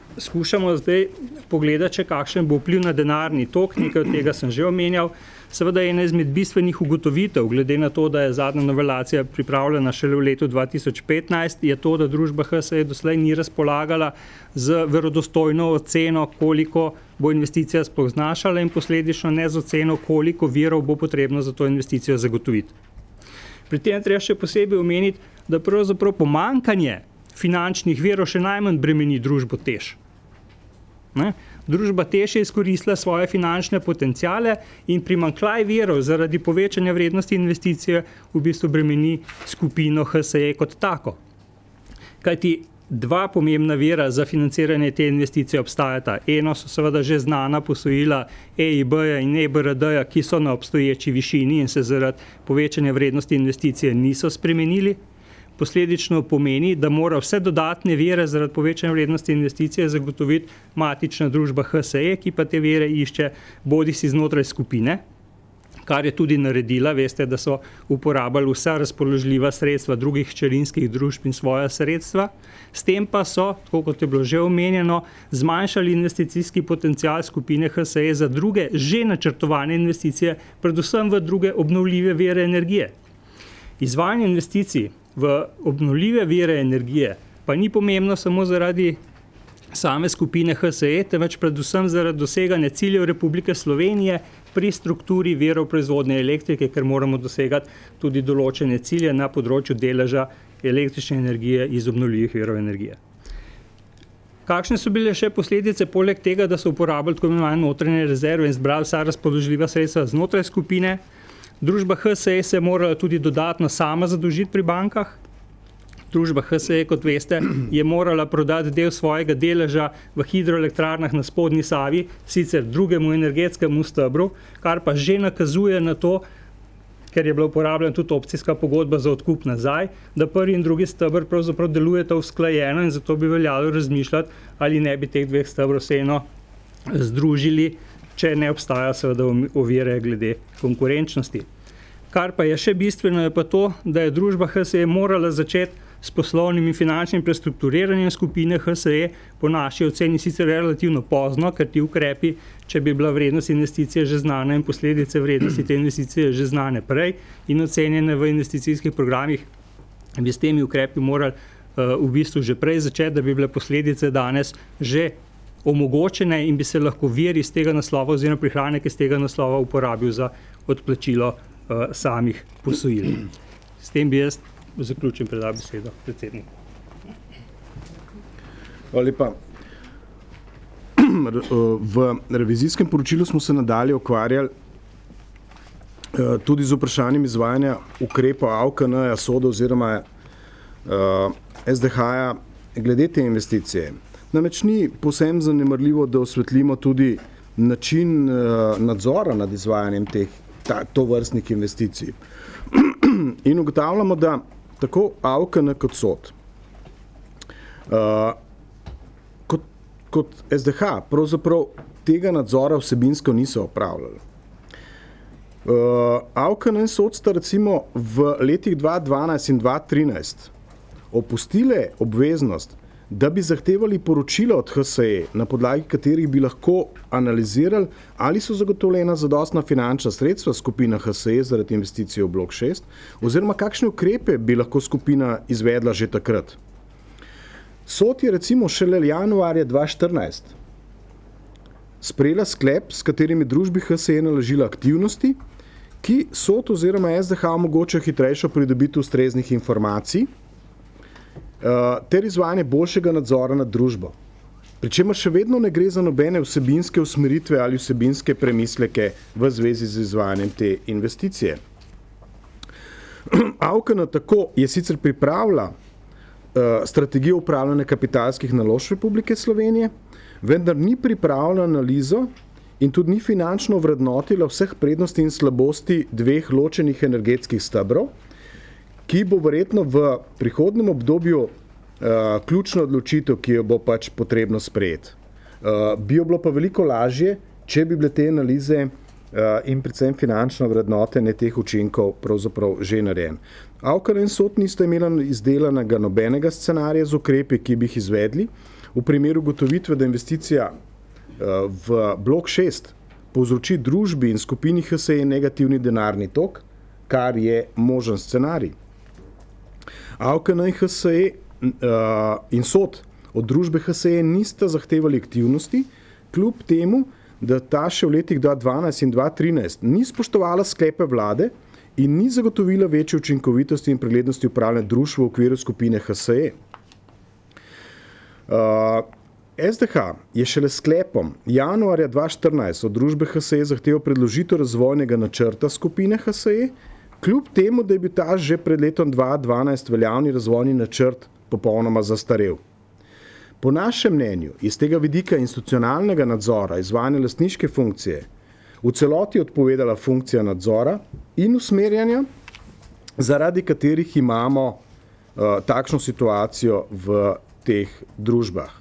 skušamo zdaj pogledati, kakšen bo vpliv na denarni tok, nekaj od tega sem že omenjal. Seveda je ena izmed bistvenih ugotovitev, glede na to, da je zadnja novelacija pripravljena šele v letu dva tisoč petnajst, je to, da družba H S E doslej ni razpolagala z verodostojno oceno, koliko bo investicija sploh znašala in posledično ne z oceno, koliko virov bo potrebno za to investicijo zagotoviti. Pri tem treba še posebej omeniti, da pravzaprav pomanjkanje finančnih virov še najmanj bremeni družbo TEŠ. Ne? Družba TEŠ je izkoristila svoje finančne potenciale in primanjkljaj virov zaradi povečanja vrednosti investicije v bistvu bremeni skupino H S E kot tako. Kajti dva pomembna vira za financiranje te investicije obstajata. Eno so seveda že znana posojila E I B-ja in E B R D-ja, ki so na obstoječi višini in se zaradi povečanja vrednosti investicije niso spremenili. Posledično pomeni, da mora vse dodatne vire zaradi povečanja vrednosti investicije zagotoviti matična družba H S E, ki pa te vire išče bodisi znotraj skupine, kar je tudi naredila. Veste, da so uporabljali vsa razpoložljiva sredstva drugih hčerinskih družb in svoja sredstva. S tem pa so, tako kot je bilo že omenjeno, zmanjšali investicijski potencial skupine H S E za druge že načrtovane investicije, predvsem v druge obnovljive vire energije. Izvajanje investicij v obnovljive vire energije pa ni pomembno samo zaradi same skupine H S E, temveč predvsem zaradi doseganja ciljev Republike Slovenije pri strukturi virov proizvodnje elektrike, ker moramo dosegati tudi določene cilje na področju deleža električne energije iz obnovljivih virov energije. Kakšne so bile še posledice poleg tega, da so uporabljali tako imenovane notranje rezerve in zbrali vsa razpoložljiva sredstva znotraj skupine? Družba H S E se je morala tudi dodatno sama zadolžiti pri bankah. Družba H S E, kot veste, je morala prodati del svojega deleža v hidroelektrarnah na spodnji Savi, sicer drugemu energetskemu stebru, kar pa že nakazuje na to, ker je bila uporabljena tudi opcijska pogodba za odkup nazaj, da prvi in drugi steber pravzaprav delujeta usklajeno in zato bi veljalo razmišljati, ali ne bi teh dveh stebrov vseeno združili, če ne obstaja seveda ovire glede konkurenčnosti. Kar pa je še bistveno, je pa to, da je družba H S E morala začeti s poslovnim in finančnim prestrukturiranjem skupine H S E, po naši oceni sicer relativno pozno, ker ti ukrepi, če bi bila vrednost investicije že znana in posledice vrednosti te investicije že znane prej in ocenjene v investicijskih programih, bi s temi ukrepi morali uh, v bistvu že prej začeti, da bi bile posledice danes že omogočene in bi se lahko vir iz tega naslova oziroma prihranek iz tega naslova uporabil za odplačilo uh, samih posojil. S tem bi jaz zaključim predal besedo predsedniku. Hvala lepa. V revizijskem poročilu smo se nadalje ukvarjali uh, tudi z vprašanjem izvajanja ukrepov A U K N-ja, SODO oziroma uh, S D H-ja glede te investicije. Namreč ni povsem zanemarljivo, da osvetlimo tudi način uh, nadzora nad izvajanjem teh ta, tovrstnih investicij. In ugotavljamo, da tako A U K N kot SOD, uh, kot, kot S D H, pravzaprav tega nadzora vsebinsko niso opravljali. Uh, A U K N in SOD sta recimo v letih dva tisoč dvanajst in dva tisoč trinajst opustile obveznost, da bi zahtevali poročila od H S E, na podlagi katerih bi lahko analizirali, ali so zagotovljena zadostna finančna sredstva skupina H S E zaradi investicije v blok šest, oziroma kakšne ukrepe bi lahko skupina izvedla že takrat. SOD je recimo šele januarja dva tisoč štirinajst sprejela sklep, s katerimi družbi H S E naložila aktivnosti, ki SOD oziroma S D H omogočajo hitrejšo pridobitev ustreznih informacij, Uh, ter izvajanje boljšega nadzora nad družbo. Pričemer še vedno ne gre za nobene vsebinske usmeritve ali vsebinske premisleke v zvezi z izvajanjem te investicije. A U K N tako je sicer pripravila uh, strategijo upravljanja kapitalskih naložb Republike Slovenije, vendar ni pripravila analizo in tudi ni finančno vrednotila vseh prednosti in slabosti dveh ločenih energetskih stebrov, ki bo verjetno v prihodnem obdobju uh, ključna odločitev, ki jo bo pač potrebno sprejeti. Uh, bi jo bilo pa veliko lažje, če bi bile te analize uh, in predvsem finančno vrednotenje teh učinkov pravzaprav že narejen. A U K N in SOD nista imela izdelanega nobenega scenarija z ukrepi, ki bi jih izvedli, v primeru ugotovitve, da investicija v blok šest povzroči družbi in skupini H S E negativni denarni tok, kar je možen scenarij. A O K N in H S E in sod od družbe H S E nista zahtevali aktivnosti, kljub temu, da ta še v letih dva tisoč dvanajst in dva tisoč trinajst ni spoštovala sklepe vlade in ni zagotovila večje učinkovitosti in preglednosti upravljanja družb v okviru skupine H S E. Uh, S D H je šele sklepom januarja dva tisoč štirinajst od družbe H S E zahteval predložitev razvojnega načrta skupine H S E, kljub temu, da je bil ta že pred letom dva tisoč dvanajst veljavni razvojni načrt popolnoma zastarel. Po našem mnenju iz tega vidika institucionalnega nadzora izvajanja lastniške funkcije v celoti odpovedala funkcija nadzora in usmerjanja, zaradi katerih imamo uh, takšno situacijo v teh družbah.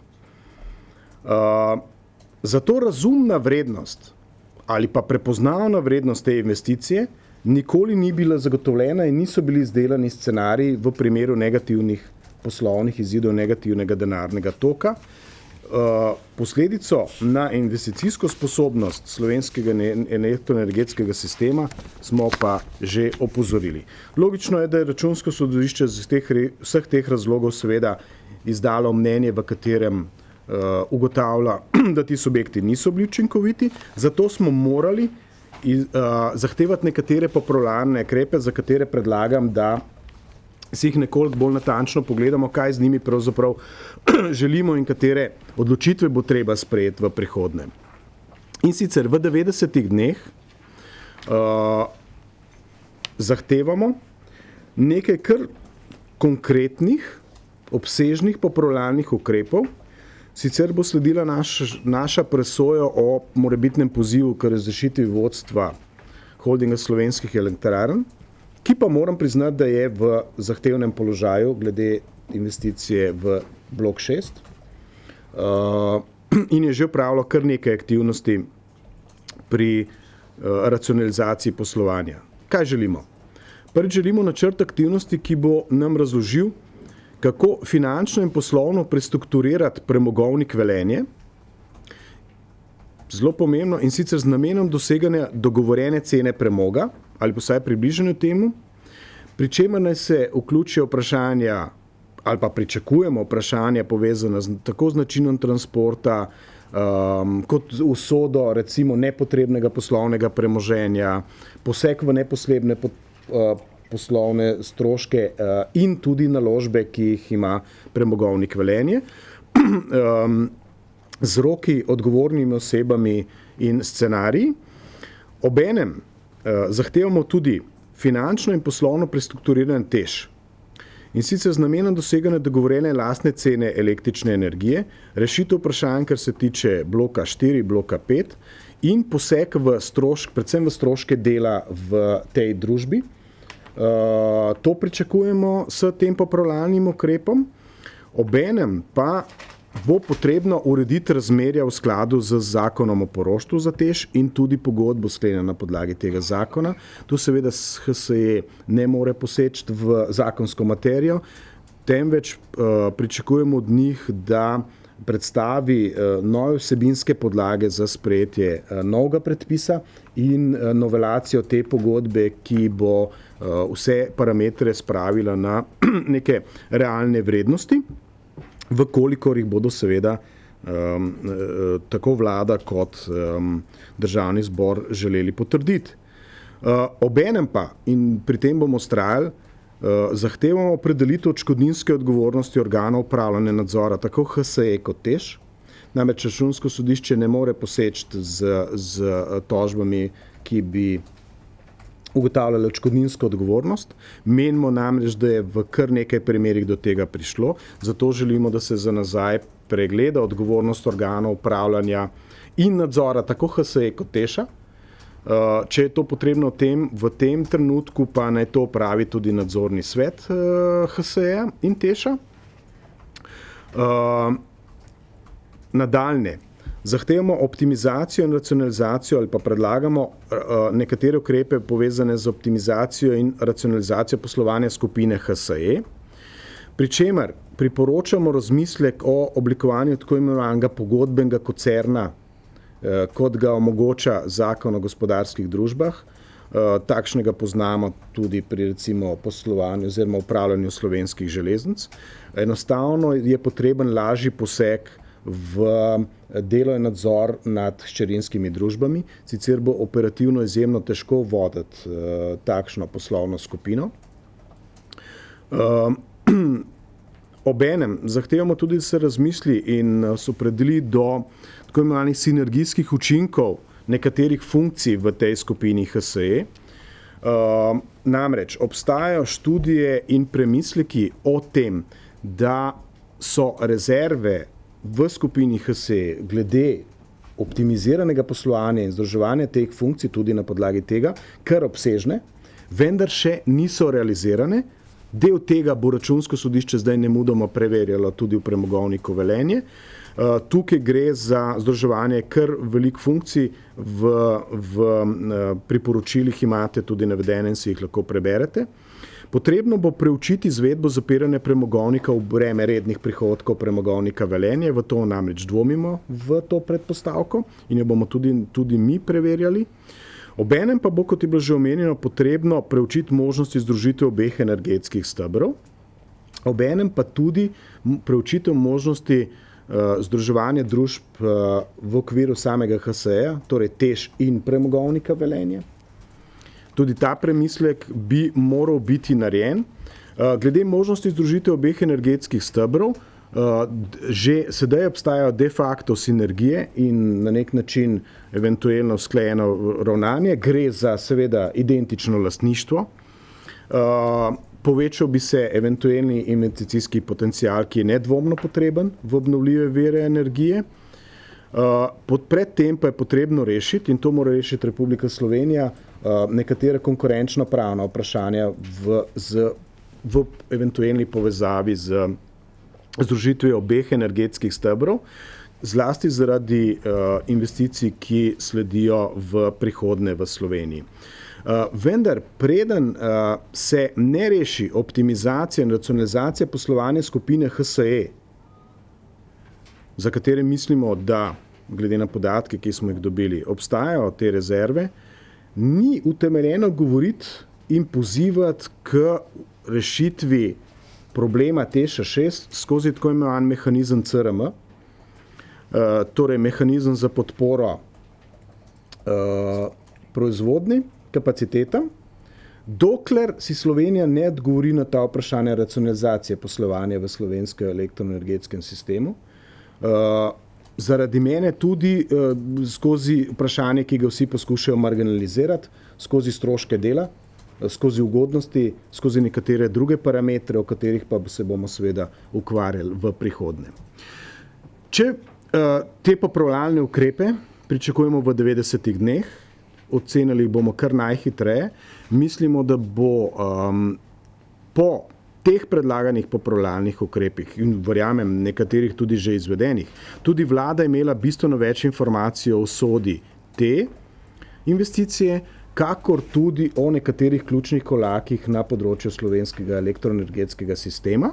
Uh, zato razumna vrednost ali pa prepoznavna vrednost te investicije nikoli ni bila zagotovljena in niso bili izdelani scenariji v primeru negativnih poslovnih izidov negativnega denarnega toka. Uh, posledico na investicijsko sposobnost slovenskega elektroenergetskega sistema smo pa že opozorili. Logično je, da je Računsko sodišče z teh, vseh teh razlogov seveda izdalo mnenje, v katerem uh, ugotavlja, da ti subjekti niso bili učinkoviti, zato smo morali iz, uh, zahtevati nekatere popravljalne ukrepe, za katere predlagam, da si jih nekoliko bolj natančno pogledamo, kaj z njimi pravzaprav želimo in katere odločitve bo treba sprejeti v prihodnje. In sicer v devetdesetih dneh uh, zahtevamo nekaj kar konkretnih, obsežnih popravljalnih ukrepov, sicer bo sledila naš, naša presoja o morebitnem pozivu k razrešitvi vodstva Holdinga slovenskih elektrarn, ki pa moram priznati, da je v zahtevnem položaju glede investicije v blok šest uh, in je že opravilo kar nekaj aktivnosti pri uh, racionalizaciji poslovanja. Kaj želimo? Prvič želimo načrt aktivnosti, ki bo nam razložil, kako finančno in poslovno prestrukturirati premogovnik Velenje, zelo pomembno, in sicer z namenom doseganja dogovorjene cene premoga, ali pa vsaj približeno temu, pri čemer naj se vključijo vprašanja, ali pa pričakujemo vprašanja povezana z, tako z načinom transporta, um, kot usodo recimo nepotrebnega poslovnega premoženja, poseg v neposredne pot, uh, poslovne stroške uh, in tudi naložbe, ki jih ima premogovnik Velenje, um, z roki, odgovornimi osebami in scenariji. Obenem uh, zahtevamo tudi finančno in poslovno prestrukturiran TEŠ. In sicer z namenom doseganja dogovorjene lastne cene električne energije, rešitev vprašanj, kar se tiče bloka štiri, bloka pet in poseg v strošk, predvsem v stroške dela v tej družbi. Uh, to pričakujemo s tem popravljalnim ukrepom. Obenem pa bo potrebno urediti razmerja v skladu z zakonom o poroštvu za TEŠ in tudi pogodbo sklenjeno na podlagi tega zakona. Tu seveda H S E ne more poseči v zakonsko materijo, temveč uh, pričakujemo od njih, da predstavi uh, nove vsebinske podlage za sprejetje uh, novega predpisa in uh, novelacijo te pogodbe, ki bo uh, vse parametre spravila na neke realne vrednosti, vkolikor jih bodo seveda um, tako vlada kot um, državni zbor želeli potrditi. Uh, obenem pa, in pri tem bomo vztrajali, uh, zahtevamo opredelitev odškodninske odgovornosti organov upravljanja nadzora, tako H S E kot TEŠ. Namreč Računsko sodišče ne more poseči z, z tožbami, ki bi ugotavljali odškodninsko odgovornost. Menimo namreč, da je v kar nekaj primerih do tega prišlo, zato želimo, da se za nazaj pregleda odgovornost organov upravljanja in nadzora tako H S E kot TEŠa. Če je to potrebno v tem, v tem trenutku, pa naj to opravi tudi nadzorni svet H S E in TEŠa. Nadaljne. Zahtevamo optimizacijo in racionalizacijo ali pa predlagamo uh, nekatere ukrepe povezane z optimizacijo in racionalizacijo poslovanja skupine H S E, pri čemer priporočamo razmislek o oblikovanju tako imenovanega pogodbenega koncerna, kot ga omogoča Zakon o gospodarskih družbah. Takšnega poznamo tudi pri recimo poslovanju oziroma upravljanju Slovenskih železnic. Enostavno je potreben lažji poseg v delo in nadzor nad hčerinskimi družbami, sicer bo operativno izjemno težko voditi takšno poslovno skupino. Obenem zahtevamo tudi, da se razmisli in se opredeli do tako imenovanih sinergijskih učinkov nekaterih funkcij v tej skupini H S E. Uh, namreč obstajajo študije in premisleki o tem, da so rezerve v skupini H S E glede optimiziranega poslovanja in združevanja teh funkcij tudi na podlagi tega, kar obsežne, vendar še niso realizirane. Del tega bo Računsko sodišče zdaj nemudoma preverjalo tudi v Premogovniku Velenje. Tukaj gre za združevanje kar veliko funkcij, v, v priporočilih imate tudi navedene in si jih lahko preberete. Potrebno bo preučiti izvedbo zapiranja premogovnika v breme rednih prihodkov Premogovnika Velenje, v to namreč dvomimo v to predpostavko in jo bomo tudi, tudi mi preverjali. Obenem pa bo, kot je bilo že omenjeno, potrebno preučiti možnosti združitev obeh energetskih stebrov, obenem pa tudi preučitev možnosti uh, združevanja družb uh, v okviru samega H S E-ja, torej TEŠ in Premogovnika Velenje. Tudi ta premislek bi moral biti narejen. Uh, glede možnosti združitev obeh energetskih stebrov, Uh, že sedaj obstajajo de facto sinergije in na nek način eventualno usklajeno ravnanje. Gre za seveda identično lastništvo. Uh, povečal bi se eventualni investicijski potencial, ki je nedvomno potreben v obnovljive vire energije. Uh, predtem pa je potrebno rešiti, in to mora rešiti Republika Slovenija, uh, nekatere konkurenčno pravna vprašanja v, z, v eventualni povezavi z združitvijo obeh energetskih stebrov, zlasti zaradi uh, investicij, ki sledijo v prihodnje v Sloveniji. Uh, vendar, preden uh, se ne reši optimizacija in racionalizacija poslovanja skupine H S E, za katere mislimo, da, glede na podatke, ki smo jih dobili, obstajajo te rezerve, ni utemeljeno govoriti in pozivati k rešitvi problema TEŠ-a šest skozi tako imenovan mehanizem C R M, uh, torej mehanizem za podporo uh, proizvodni kapacitetam, dokler si Slovenija ne odgovori na ta vprašanja racionalizacije poslovanja v slovenskem elektroenergetskem sistemu. Uh, zaradi mene tudi uh, skozi vprašanje, ki ga vsi poskušajo marginalizirati, skozi stroške dela, skozi ugodnosti, skozi nekatere druge parametre, o katerih pa se bomo seveda ukvarjali v prihodnje. Če uh, te popravljalne ukrepe pričakujemo v devetdesetih dneh, ocenili bomo kar najhitreje, mislimo, da bo um, po teh predlaganih popravljalnih ukrepih in verjamem nekaterih tudi že izvedenih, tudi vlada imela bistveno več informacij o usodi te investicije, kakor tudi o nekaterih ključnih korakih na področju slovenskega elektroenergetskega sistema.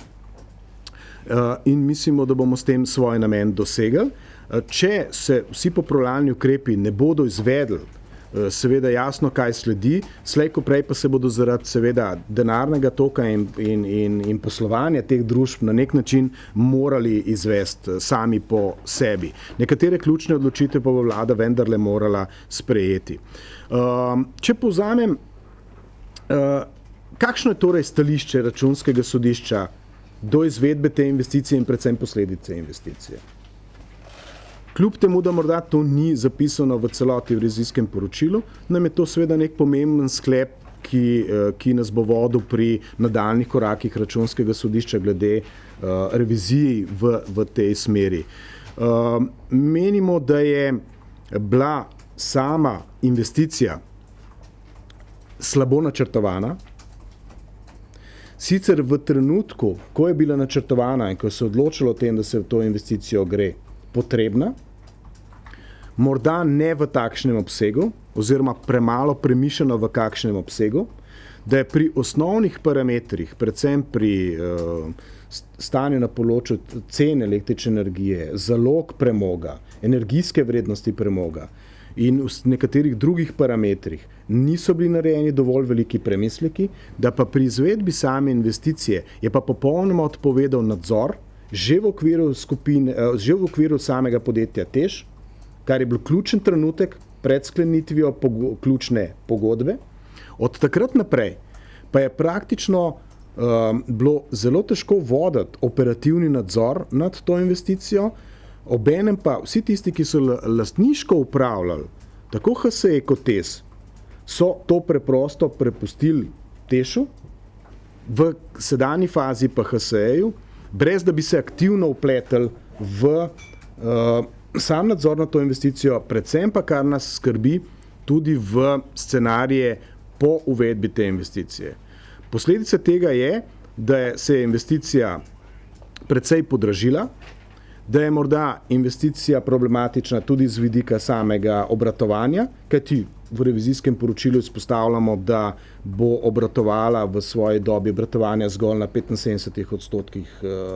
In mislimo, da bomo s tem svoj namen dosegli. Če se vsi popravljalni ukrepi ne bodo izvedli, seveda jasno, kaj sledi, slej ko prej pa se bodo zaradi seveda denarnega toka in, in, in, in poslovanja teh družb na nek način morali izvesti sami po sebi. Nekatere ključne odločitve pa bo vlada vendarle morala sprejeti. Um, če povzamem, uh, kakšno je torej stališče Računskega sodišča do izvedbe te investicije in predvsem posledice investicije? Kljub temu, da morda to ni zapisano v celoti v revizijskem poročilu, nam je to seveda nek pomemben sklep, ki, ki nas bo vodil pri nadaljnjih korakih Računskega sodišča glede uh, reviziji v, v tej smeri. Uh, menimo, da je bila sama investicija slabo načrtovana. Sicer v trenutku, ko je bila načrtovana in ko se je odločilo o tem, da se v to investicijo gre, potrebna, morda ne v takšnem obsegu, oziroma premalo premišljeno v kakšnem obsegu. da je pri osnovnih parametrih, predvsem pri uh, stanju na področju cen električne energije, zalog premoga, energijske vrednosti premoga in v nekaterih drugih parametrih niso bili narejeni dovolj veliki premisleki, da pa pri izvedbi same investicije je pa popolnoma odpovedal nadzor že v okviru, skupine, že v okviru samega podjetja TEŠ, kar je bil ključen trenutek pred sklenitvijo pogo ključne pogodbe. Od takrat naprej pa je praktično um, bilo zelo težko voditi operativni nadzor nad to investicijo, obenem pa vsi tisti, ki so lastniško upravljali, tako H S E kot TEŠ, so to preprosto prepustili TEŠu, v sedanji fazi pa H S E-ju, brez da bi se aktivno vpletali v uh, sam nadzor na to investicijo, predvsem pa kar nas skrbi tudi v scenarije po uvedbi te investicije. Posledica tega je, da je, se je investicija precej podražila, da je morda investicija problematična tudi z vidika samega obratovanja, kajti v revizijskem poročilu izpostavljamo, da bo obratovala v svoji dobi obratovanja zgolj na petinsedemdesetih odstotkih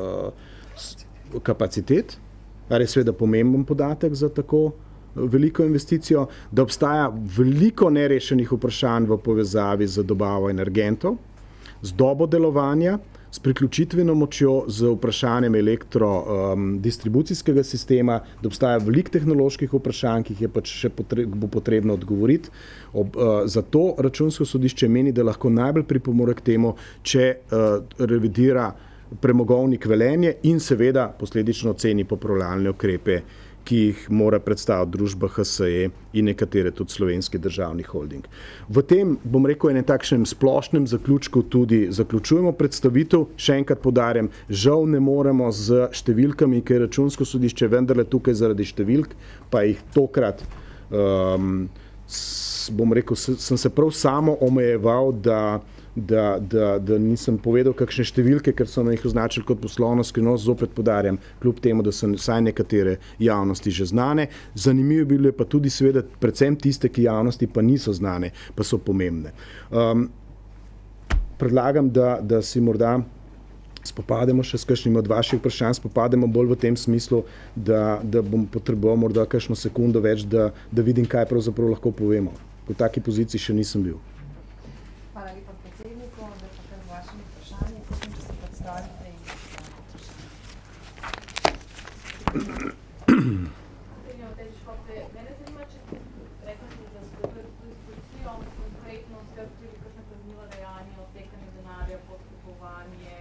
uh, kapacitet, kar je seveda pomemben podatek za tako veliko investicijo, da obstaja veliko nerešenih vprašanj v povezavi z dobavo energentov, z dobo delovanja, s priključitveno močjo, z vprašanjem elektrodistribucijskega um, sistema, da obstaja veliko tehnoloških vprašanj, ki jih je pač še potre bo potrebno odgovoriti. Ob, uh, zato Računsko sodišče meni, da lahko najbolj pripomore k temu, če uh, revidira premogovnik Velenje in seveda posledično oceni popravljalne ukrepe, ki jih mora predstaviti družba H S E in nekatere tudi Slovenski državni holding. V tem, bom rekel, enem takšnem splošnem zaključku tudi zaključujemo predstavitev. Še enkrat poudarjam, žal ne moremo z številkami, ker je Računsko sodišče vendarle tukaj zaradi številk, pa jih tokrat, um, s, bom rekel, sem se prav samo omejeval, da Da, da, da nisem povedal kakšne številke, ker so me jih označili kot poslovno skrivnost, zopet podarjam, kljub temu, da so vsaj nekatere javnosti že znane. Zanimivo bile pa tudi seveda predvsem tiste, ki javnosti pa niso znane, pa so pomembne. Um, predlagam, da, da si morda spopademo še s kakšnim od vaših vprašanj, spopademo bolj v tem smislu, da, da bom potreboval morda kakšno sekundo več, da, da vidim, kaj pravzaprav lahko povemo. V taki poziciji še nisem bil. Hvala lepa predsedniku, da pa kar z vašimi vprašanji, prosim, če se predstavite in Mene zanima, če rekla ste, da sodelujete tudi s policijo, konkretno skrbite kakšne kazniva dejanja, odtekanje denarja, podkupovanje,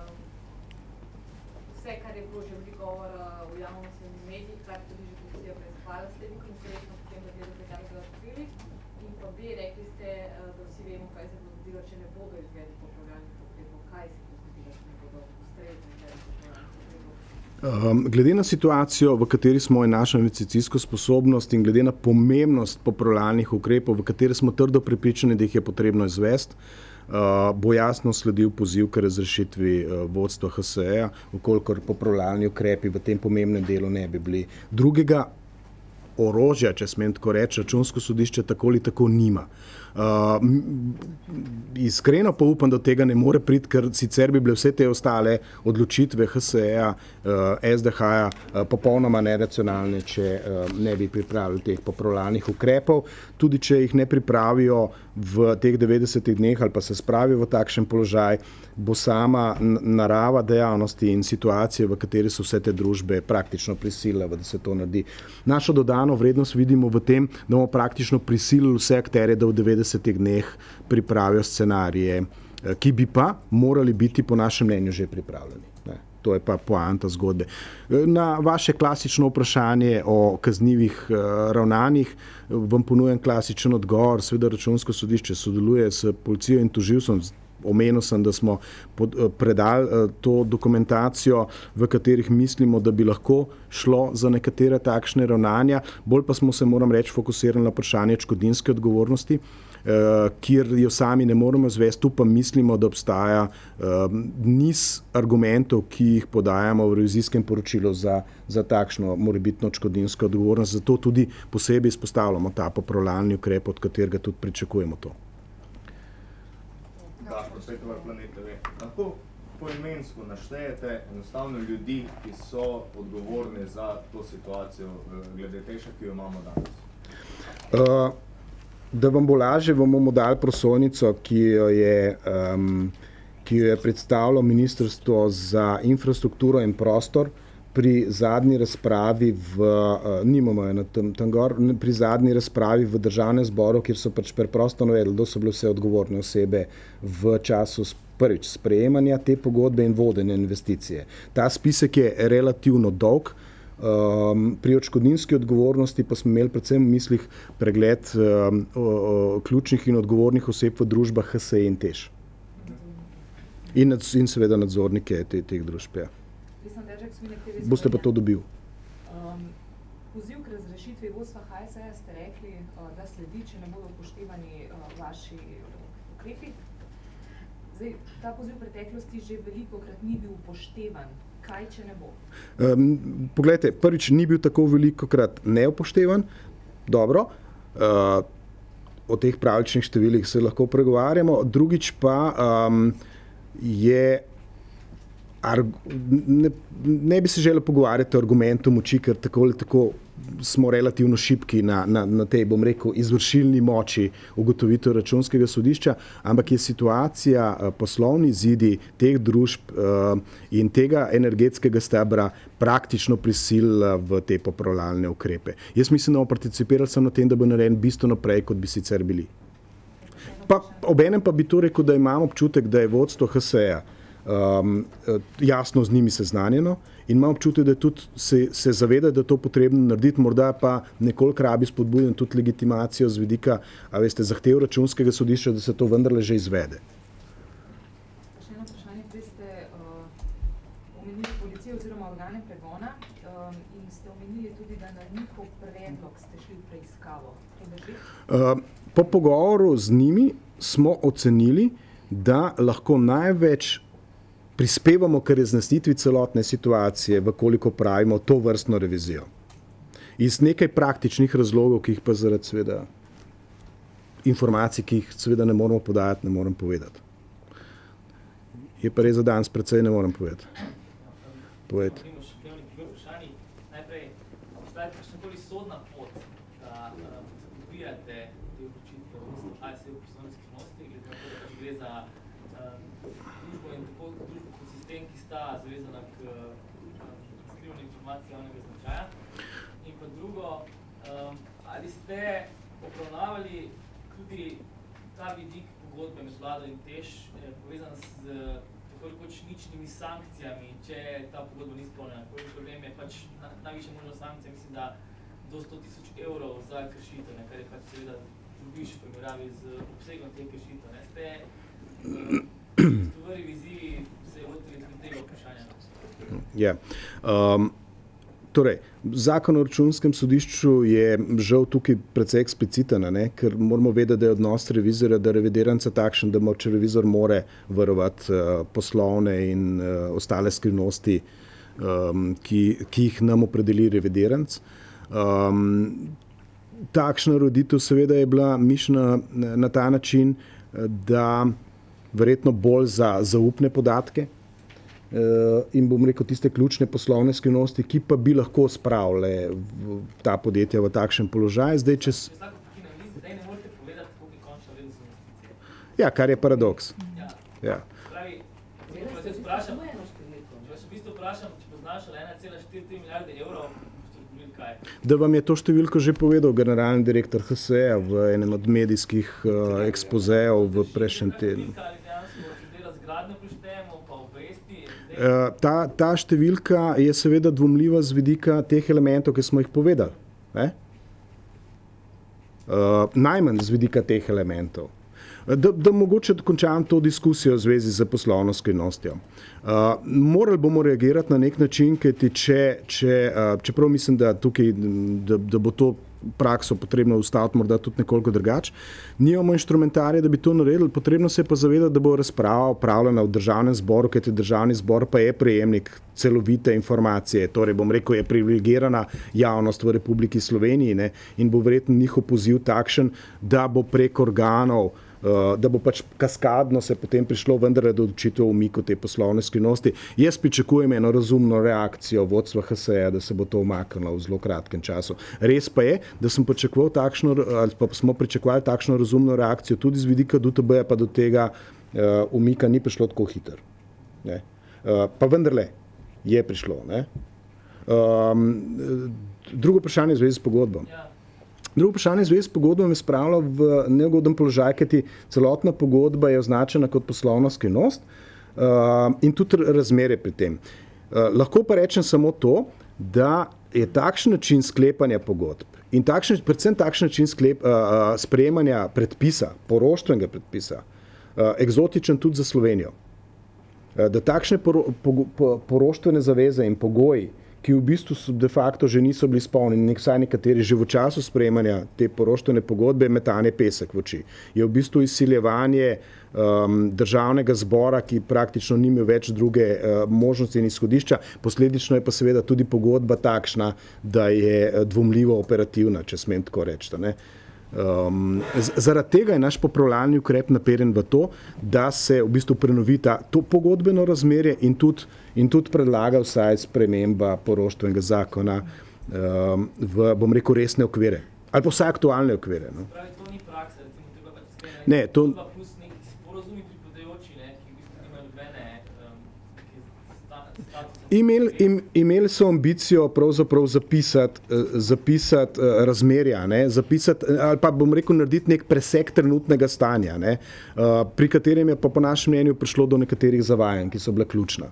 vse, kar je bilo že veliko govora v javnosti in medijih, kar tudi že policija preiskovala, ste vi konkretno potem, da gledate, kaj ste odkrili, in pa bi rekli ste, da vsi vemo, kaj se bo zgodilo, če ne bodo izvedli popravljalnih ukrepov, kaj se bo zgodilo, če ne bodo ustrezno izvedli popravljalnih ukrepov. Um, glede na situacijo, v kateri smo in našo investicijsko sposobnost in glede na pomembnost popravljalnih ukrepov, v kateri smo trdo prepričani, da jih je potrebno izvesti, Uh, bo jasno sledil poziv k razrešitvi uh, vodstva H S E-ja, vkolikor popravljalni ukrepi v tem pomembnem delu ne bi bili. Drugega orožja, če smem tako reči, Računsko sodišče tako ali tako nima. Uh, iskreno pa upam, da tega ne more priti, ker sicer bi bile vse te ostale odločitve H S E-ja, uh, S D H-ja uh, popolnoma neracionalne, če uh, ne bi pripravili teh popravljalnih ukrepov. Tudi če jih ne pripravijo v teh devetdesetih dneh ali pa se spravijo v takšen položaj, bo sama narava dejavnosti in situacije, v kateri so vse te družbe, praktično prisilila, da se to naredi. Našo dodano vrednost vidimo v tem, da bomo praktično prisilili vse akterje, da v devetdesetih dneh pripravijo scenarije, ki bi pa morali biti po našem mnenju že pripravljeni. Ne, to je pa poanta zgodbe. Na vaše klasično vprašanje o kaznivih uh, ravnanjih vam ponujam klasičen odgovor. Seveda Računsko sodišče sodeluje s policijo in tožilstvom. Omenil sem, da smo pod, predali uh, to dokumentacijo, v katerih mislimo, da bi lahko šlo za nekatere takšne ravnanja. Bolj pa smo se, moram reči, fokusirali na vprašanje odškodninske odgovornosti, Uh, kjer jo sami ne moremo izvesti. Tu pa mislimo, da obstaja uh, niz argumentov, ki jih podajamo v revizijskem poročilu za, za takšno morebitno odškodninsko odgovornost. Zato tudi posebej izpostavljamo ta popravljalni ukrep, od katerega tudi pričakujemo to. Festival Planet T V. Lahko poimensko naštejete enostavno ljudi, ki so odgovorni za to situacijo glede Teša, ki jo imamo danes? Uh, da vam bo lažje, vam bomo dali prosojnico, ki jo je, um, ki jo je predstavilo Ministrstvo za infrastrukturo in prostor pri zadnji razpravi v, uh, nimamo je na tem, tam gor, pri zadnji razpravi v Državnem zboru, kjer so pač preprosto navedli, kdo so bile vse odgovorne osebe v času prvič sprejemanja te pogodbe in vodenja investicije. Ta spisek je relativno dolg. Um, pri odškodninski odgovornosti pa smo imeli predvsem v mislih pregled um, o, o, ključnih in odgovornih oseb v družbah H S E in Teš. In, nad, in seveda nadzornike te, teh družb. Ja. Boste pa to dobil. Um, poziv k razrešitvi vodstva H S E ste rekli, uh, da sledi, če ne bodo upoštevani uh, vaši ukrepi. Zdaj, ta poziv v preteklosti že velikokrat ni bil upoštevan. Kaj, če ne bo? Um, poglejte, prvič ni bil tako velikokrat neupoštevan, dobro, uh, o teh pravličnih številih se lahko pregovarjamo, drugič pa um, je, ne, ne bi se želel pogovarjati o argumentu moči, ker tako ali tako smo relativno šibki na, na, na tej, bom rekel, izvršilni moči ugotovitev Računskega sodišča, ampak je situacija, poslovni izidi teh družb in tega energetskega stebra praktično prisilila v te popravljalne ukrepe. Jaz mislim, da bomo participirali samo na tem, da bo narejen bistveno prej, kot bi sicer bili. Pa, obenem pa bi to rekel, da imam občutek, da je vodstvo H S E-ja um, jasno z njimi seznanjeno, in imam občutek, da tudi se, se zaveda, da je to potrebno narediti, morda pa nekoliko rabi spodbuditi tudi legitimacijo z vidika, a veste, zahtev Računskega sodišča, da se to vendarle že izvede. Še eno vprašanje, prej ste uh, omenili policijo oziroma organe pregona um, in ste omenili tudi, da na njihov predlog ste šli v preiskavo. Uh, po pogovoru z njimi smo ocenili, da lahko največ prispevamo k razjasnitvi celotne situacije, vkoliko pravimo to vrstno revizijo. Iz nekaj praktičnih razlogov, ki jih pa zaradi seveda informacij, ki jih seveda ne moramo podajati, ne morem povedati. Je pa res za danes precej ne morem povedati. Povedati. Najprej, obstaja kakšnakoli sodna pot, da pobijate te odločitve v H S E v poslovni skrivnosti, glede na to, da pač gre za družbo in tako družbo kot sistem, ki sta zavezana k skrivanju informacij javnega značaja. In pa drugo, ali ste obravnavali tudi ta vidik pogodbe med vlado in Teš, povezan z tako rekoč ničnimi sankcijami, če ta pogodba ni izpolnjena. Kolikor vem, je pač najvišja možna sankcija, mislim, da do sto tisoč evrov za kršitev, kar je pač seveda drugiš v primerjavi z obsegom teh kršitev. Ste v reviziji se lotili tudi tega vprašanja? Ja. Um, torej, Zakon o Računskem sodišču je žal tukaj precej ekspliciten, ne? Ker moramo vedeti, da je odnos revizorja do revidiranca takšen, da moče revizor more varovati uh, poslovne in uh, ostale skrivnosti, um, ki, ki jih nam opredeli revidiranc. Um, takšna roditev seveda je bila mišljena na ta način, da verjetno bolj za zaupne podatke in bom rekel tiste ključne poslovne skrivnosti, ki pa bi lahko spravile ta podjetja v takšen položaj. Zdaj, če s... Zdaj ne morete povedati, koliko je končna vrednost investicije. Ja, kar je paradoks. Ja. Ja. Pravi, če vas vprašam, če vas v bistvu vprašam, če poznaš ena cela štiri tri milijarde evrov, kaj? Da vam je to številko že povedal generalni direktor H S E-ja v enem od medijskih uh, ekspozejev v prejšnjem tednu. Uh, ta, ta številka je seveda dvomljiva z vidika teh elementov, ki smo jih povedali. Ne? Uh, najmanj z vidika teh elementov. Da, da mogoče končam to diskusijo v zvezi z poslovno skrivnostjo. Uh, morali bomo reagirati na nek način, kajti če, če, uh, čeprav mislim, da tukaj, da, da bo to prakso potrebno ustaviti morda tudi nekoliko drugače, nimamo inštrumentarja, da bi to naredili, potrebno se je pa zavedati, da bo razprava opravljena v državnem zboru, kajti državni zbor pa je prejemnik celovite informacije, torej bom rekel, je privilegirana javnost v Republiki Sloveniji, ne, in bo verjetno njihov poziv takšen, da bo prek organov da bo pač kaskadno se potem prišlo vendar do odločitev o umiku te poslovne skrivnosti. Jaz pričakujem eno razumno reakcijo vodstva H S E, da se bo to umaknilo v zelo kratkem času. Res pa je, da sem pričakoval takšno, ali pa smo pričakovali takšno razumno reakcijo tudi z vidika D U T B-ja, pa do tega uh, umika ni prišlo tako hitro. Ne? Uh, pa vendarle je prišlo. Ne? Um, drugo vprašanje v zvezi s pogodbo. Ja. Drugo vprašanje v zvezi s pogodbo me spravlja v neugoden položaj, kajti celotna pogodba je označena kot poslovna skrivnost uh, in tudi razmere pri tem. Uh, lahko pa rečem samo to, da je takšen način sklepanja pogodb in takšen, predvsem takšen način sklep, uh, sprejemanja predpisa, poroštvenega predpisa, uh, eksotičen tudi za Slovenijo. Uh, da takšne poro, po, po, poroštvene zaveze in pogoji, ki v bistvu de facto že niso bili izpolnjeni, vsaj nekateri že v času sprejemanja te poroštvene pogodbe, metanje pesek v oči. Je v bistvu izsiljevanje um, državnega zbora, ki praktično ni imel več druge uh, možnosti in izhodišča. Posledično je pa seveda tudi pogodba takšna, da je dvomljivo operativna, če smem tako reči. Ne? Um, zaradi tega je naš popravljalni ukrep naperen v to, da se v bistvu prenovi ta, to pogodbeno razmerje in tudi, in tudi predlaga vsaj sprememba poroštvenega zakona um, v, bom rekel, resne okvire. Ali pa vsaj aktualne okvire. No. Pravi, to ni praksa, recimo, treba pač skleniti. Ne, to... plus neki sporozumi pripadajoči, ne, ki v bistvu nimajo nobene um, status. Imeli im, imel so ambicijo pravzaprav zapisati, zapisati razmerja, ne? Zapisati, ali pa bom rekel narediti nek presek trenutnega stanja, ne? Pri katerem je pa po našem mnenju prišlo do nekaterih zavajanj, ki so bile ključna.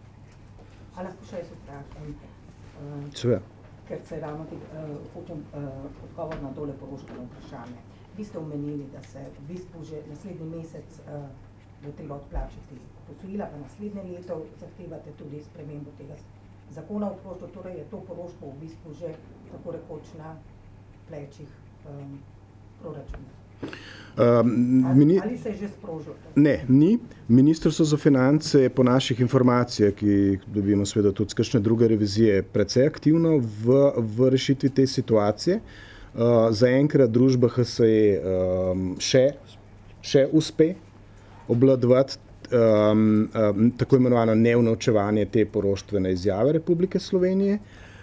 A lahko še jaz vprašam, Seveda. ker se ravno te, uh, hočem uh, odgovor na dole poroštveno vprašanje. Vi ste omenili, da se v bistvu že naslednji mesec uh, bo treba odplačati posojila, pa naslednje leto zahtevate tudi spremembo tega zakona o poroštvu, torej je to poroštvo v bistvu že tako rekoč na plečih um, proračuna. Um, ali, mini... ali se je že sprožilo? Ne, ni. Ministrstvo za finance je po naših informacijah, ki dobimo seveda tudi z kakšne druge revizije, precej aktivno v, v rešitvi te situacije. Uh, zaenkrat družba H S E um, še, še uspe obvladovati um, um, tako imenovano neunovčevanje te poroštvene izjave Republike Slovenije.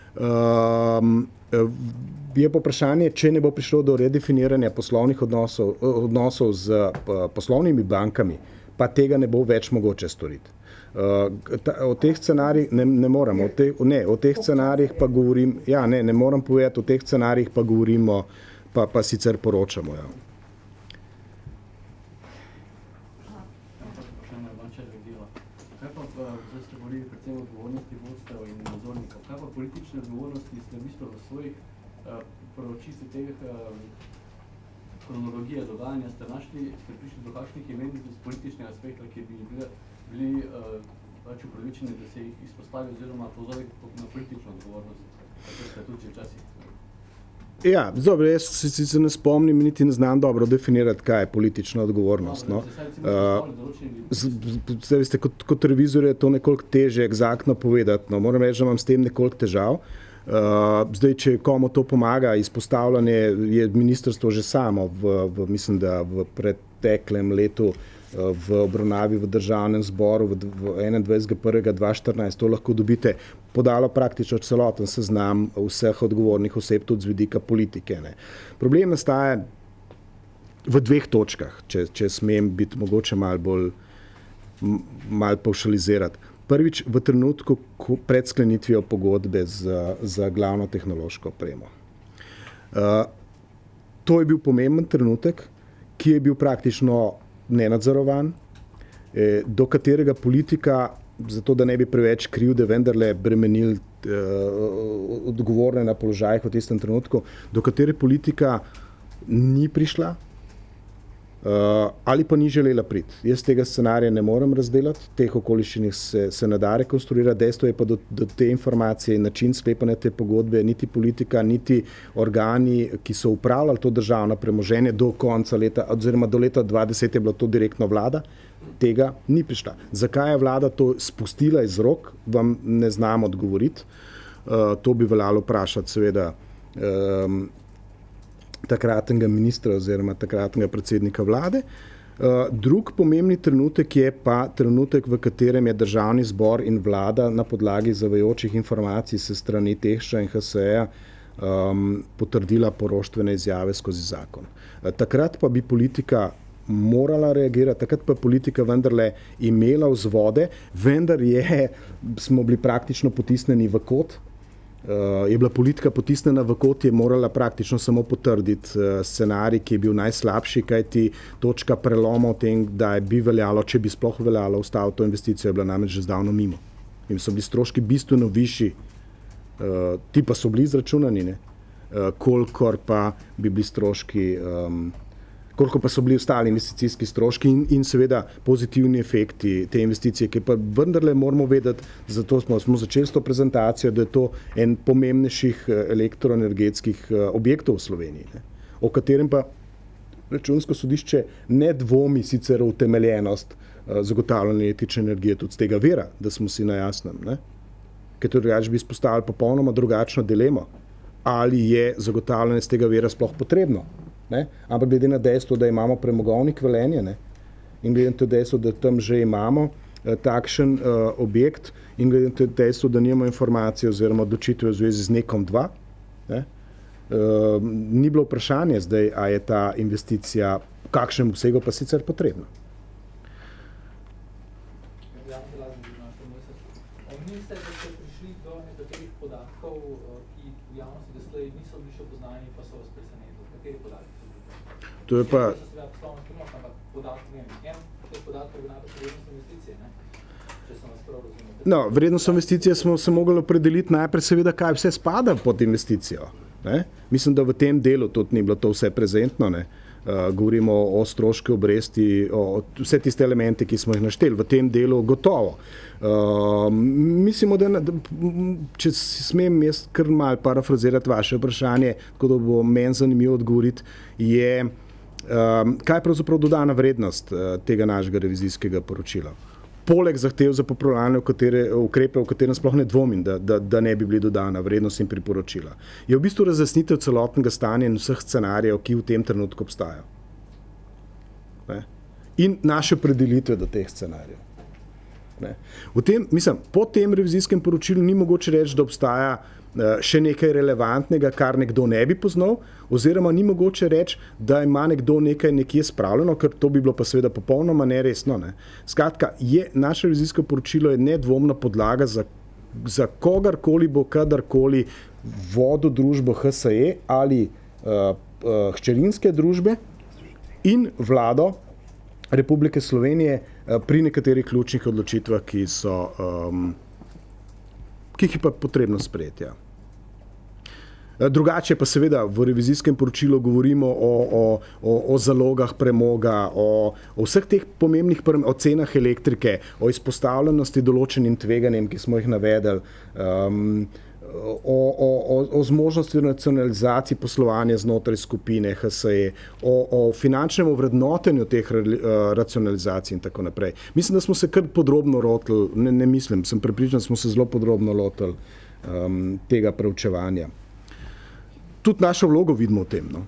Um, je pa vprašanje, če ne bo prišlo do redefiniranja poslovnih odnosov, odnosov z poslovnimi bankami, pa tega ne bo več mogoče storiti. Uh, ta, o teh scenarijih ne, ne moram, o teh, ne, o teh scenarijih pa govorim, ja, ne, ne moram povedati, o teh scenarijih pa govorimo, pa, pa sicer poročamo, ja. Politične odgovornosti ste v bistvu v svojih uh, preučitvi teh uh, kronologije dogajanja ste našli, ste prišli do kakšnih imen iz političnega aspekta, ki bi bili, bili uh, pač upravičeni, da se jih izpostavi oziroma pozove na politično odgovornost, kako ste tudi včasih. Ja, dobro, jaz se, se ne spomnim, niti ne znam dobro definirati, kaj je politična odgovornost. No. Zdaj, veste, kot, kot revizor je to nekoliko teže egzaktno povedati. No. Moram reči, da imam s tem nekoliko težav. Uh, zdaj, če komu to pomaga, izpostavljanje je ministrstvo že samo, v, v, mislim, da v preteklem letu v obravnavi v državnem zboru v enaindvajsetega prvega dva tisoč štirinajst, to lahko dobite, podalo praktično celoten seznam vseh odgovornih oseb tudi z vidika politike. Ne. Problem nastaja v dveh točkah, če, če smem biti mogoče malo bolj malo pavšalizirati. Prvič, v trenutku pred sklenitvijo pogodbe za, za glavno tehnološko opremo. Uh, to je bil pomemben trenutek, ki je bil praktično nenadzorovan, eh, do katerega politika, zato da ne bi preveč krivde vendarle bremenili eh, odgovorne na položajih v tistem trenutku, do katere politika ni prišla eh, ali pa ni želela priti. Jaz tega scenarija ne morem razdelati, teh okoliščin se, se ne da rekonstruirati, dejstvo je pa do, do te informacije in način sklepanja te pogodbe niti politika, niti organi, ki so upravljali to državno premoženje do konca leta, oziroma do leta dva tisoč deset je bila to direktno vlada, tega ni prišla. Zakaj je vlada to spustila iz rok, vam ne znam odgovoriti. Uh, to bi veljalo vprašati seveda um, takratnega ministra oziroma takratnega predsednika vlade. Uh, drug pomembni trenutek je pa trenutek, v katerem je državni zbor in vlada na podlagi zavajočih informacij se strani Tehša in H S E-ja um, potrdila poroštvene izjave skozi zakon. Uh, takrat pa bi politika morala reagirati, takrat pa je politika vendarle imela vzvode, vendar je, smo bili praktično potisnjeni v kot. Uh, je bila politika potisnjena v kot, je morala praktično samo potrditi uh, scenarij, ki je bil najslabši, kajti točka preloma o tem, da je bi veljalo, če bi sploh veljalo ustaviti to investicijo, je bila namreč že zdavno mimo. In so bili stroški bistveno višji, uh, ti pa so bili izračunani, ne? Uh, kolikor pa bi bili stroški, um, koliko pa so bili ostali investicijski stroški in, in seveda pozitivni efekti te investicije, ki pa vendarle moramo vedeti, zato smo, smo začeli s to prezentacijo, da je to en pomembnejših elektroenergetskih objektov v Sloveniji, ne, o katerem pa Računsko sodišče ne dvomi sicer v utemeljenost zagotavljanja električne energije tudi z tega vira, da smo si na jasnem, ne, ker to drugače bi izpostavili popolnoma drugačno dilemo, ali je zagotavljanje z tega vira sploh potrebno. Ne? Ampak glede na dejstvo, da imamo premogovnik Velenje, ne? In glede na dejstvo, da tam že imamo eh, takšen eh, objekt in glede na dejstvo, da nimamo informacije oziroma odločitve v zvezi z nekom dva, ne? eh, ni bilo vprašanje zdaj, a je ta investicija v kakšnem obsegu pa sicer potrebna. Omenili ste, da ste prišli do nekaterih podatkov, ki v javnosti doslej niso bili še poznani, pa so vas presenetili. Kateri podatki so bili? To je pa... So seveda poslovna skrivnost, ampak podatki, ne vem, en teh podatkov je najbolj vrednost investicije, ne? Če sem vas prav razumel. No, vrednost investicije smo se mogli opredeliti najprej seveda, kaj vse spada pod investicijo. Ne? Mislim, da v tem delu tudi ni bilo to vse prezentno, ne? Uh, govorimo o, o stroški obresti, o, o vse tiste elemente, ki smo jih našteli, v tem delu gotovo. Uh, mislimo, da, da če smem jaz kar malo parafrazirati vaše vprašanje, tako da bo meni zanimivo odgovoriti, je, um, kaj je pravzaprav dodana vrednost uh, tega našega revizijskega poročila. Poleg zahtev za popravljanje ukrepe, v katerem sploh ne dvomim, da, da, da ne bi bili dodana vrednost in priporočila, je v bistvu razjasnitev celotnega stanja in vseh scenarijev, ki v tem trenutku obstajajo. Ne? In naše predelitve do teh scenarijev. Ne? V tem, mislim, po tem revizijskem poročilu ni mogoče reči, da obstaja uh, še nekaj relevantnega, kar nekdo ne bi poznal, oziroma ni mogoče reči, da ima nekdo nekaj nekje spravljeno, ker to bi bilo pa seveda popolnoma neresno. Ne? Skratka, je, naše revizijsko poročilo je nedvomna podlaga za, za kogarkoli bo kadarkoli vodil družbo H S E ali uh, uh, hčerinske družbe in vlado Republike Slovenije uh, pri nekaterih ključnih odločitvah, ki so, um, ki jih je pa potrebno sprejeti. Ja. Drugače pa seveda v revizijskem poročilu govorimo o, o, o, o zalogah premoga, o, o vseh teh pomembnih ocenah elektrike, o izpostavljenosti določenim tveganjem, ki smo jih navedeli, um, o, o, o, o zmožnosti racionalizaciji poslovanja znotraj skupine H S E, o, o finančnem ovrednotenju teh uh, racionalizacij in tako naprej. Mislim, da smo se kar podrobno lotili, ne, ne mislim, sem prepričan, da smo se zelo podrobno lotili um, tega preučevanja. Tudi našo vlogo vidimo v tem. No?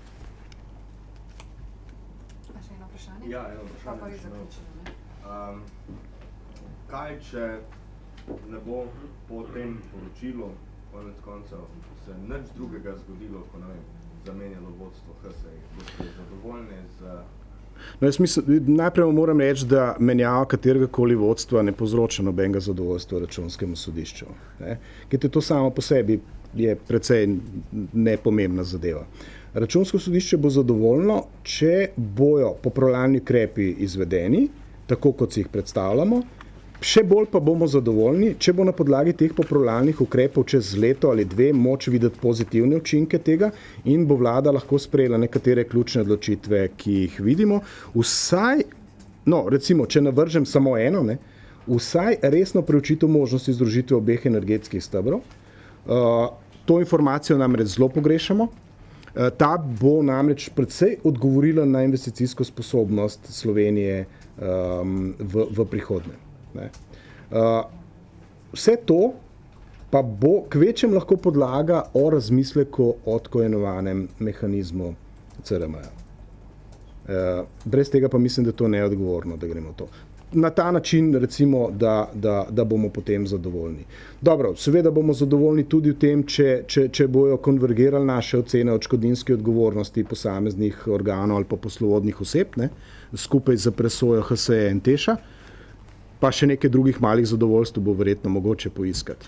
A še eno vprašanje? Ja, eno vprašanje. Pa pa je zaključeno, ne? Um, kaj, če ne bo po tem poročilu, konec koncev, se nič drugega zgodilo, ko ne vem, zamenjalo vodstvo H S E? Boste zadovoljni z... No, jaz mislim, najprej moram reči, da menjava katerega koli vodstva ne povzroča nobenega zadovoljstva Računskemu sodišču. Ne? Ker to samo po sebi je precej nepomembna zadeva. Računsko sodišče bo zadovoljno, če bojo popravljalni ukrepi izvedeni, tako kot si jih predstavljamo, še bolj pa bomo zadovoljni, če bo na podlagi teh popravljalnih ukrepov čez leto ali dve moč videti pozitivne učinke tega in bo vlada lahko sprejela nekatere ključne odločitve, ki jih vidimo. Vsaj, no, recimo, če navržem samo eno, ne, vsaj resno preučitev možnosti združitve obeh energetskih stebrov. Uh, to informacijo namreč zelo pogrešamo. Uh, ta bo namreč predvsej odgovorila na investicijsko sposobnost Slovenije um, v, v prihodnje. Ne. Uh, vse to pa bo kvečem lahko podlaga o razmisleku o tako imenovanem mehanizmu C R M-ja. Uh, brez tega pa mislim, da je to neodgovorno, da gremo to. Na ta način, recimo, da, da, da bomo potem zadovoljni. Dobro, seveda bomo zadovoljni tudi v tem, če, če, če bojo konvergirali naše ocene odškodninske odgovornosti posameznih organov ali pa poslovodnih oseb, ne, skupaj za presojo H S E in Teša, pa še nekaj drugih malih zadovoljstv bo verjetno mogoče poiskati.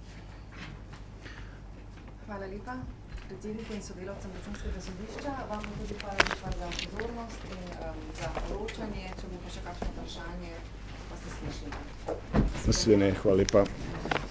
Hvala lepa predsedniku in sodelavcem Računskega sodišča. Vam pa tudi hvala lepa za pozornost in um, za poročanje. Če bo pa še kakšno vprašanje, pa se slišimo. Naslednje, hvala lepa.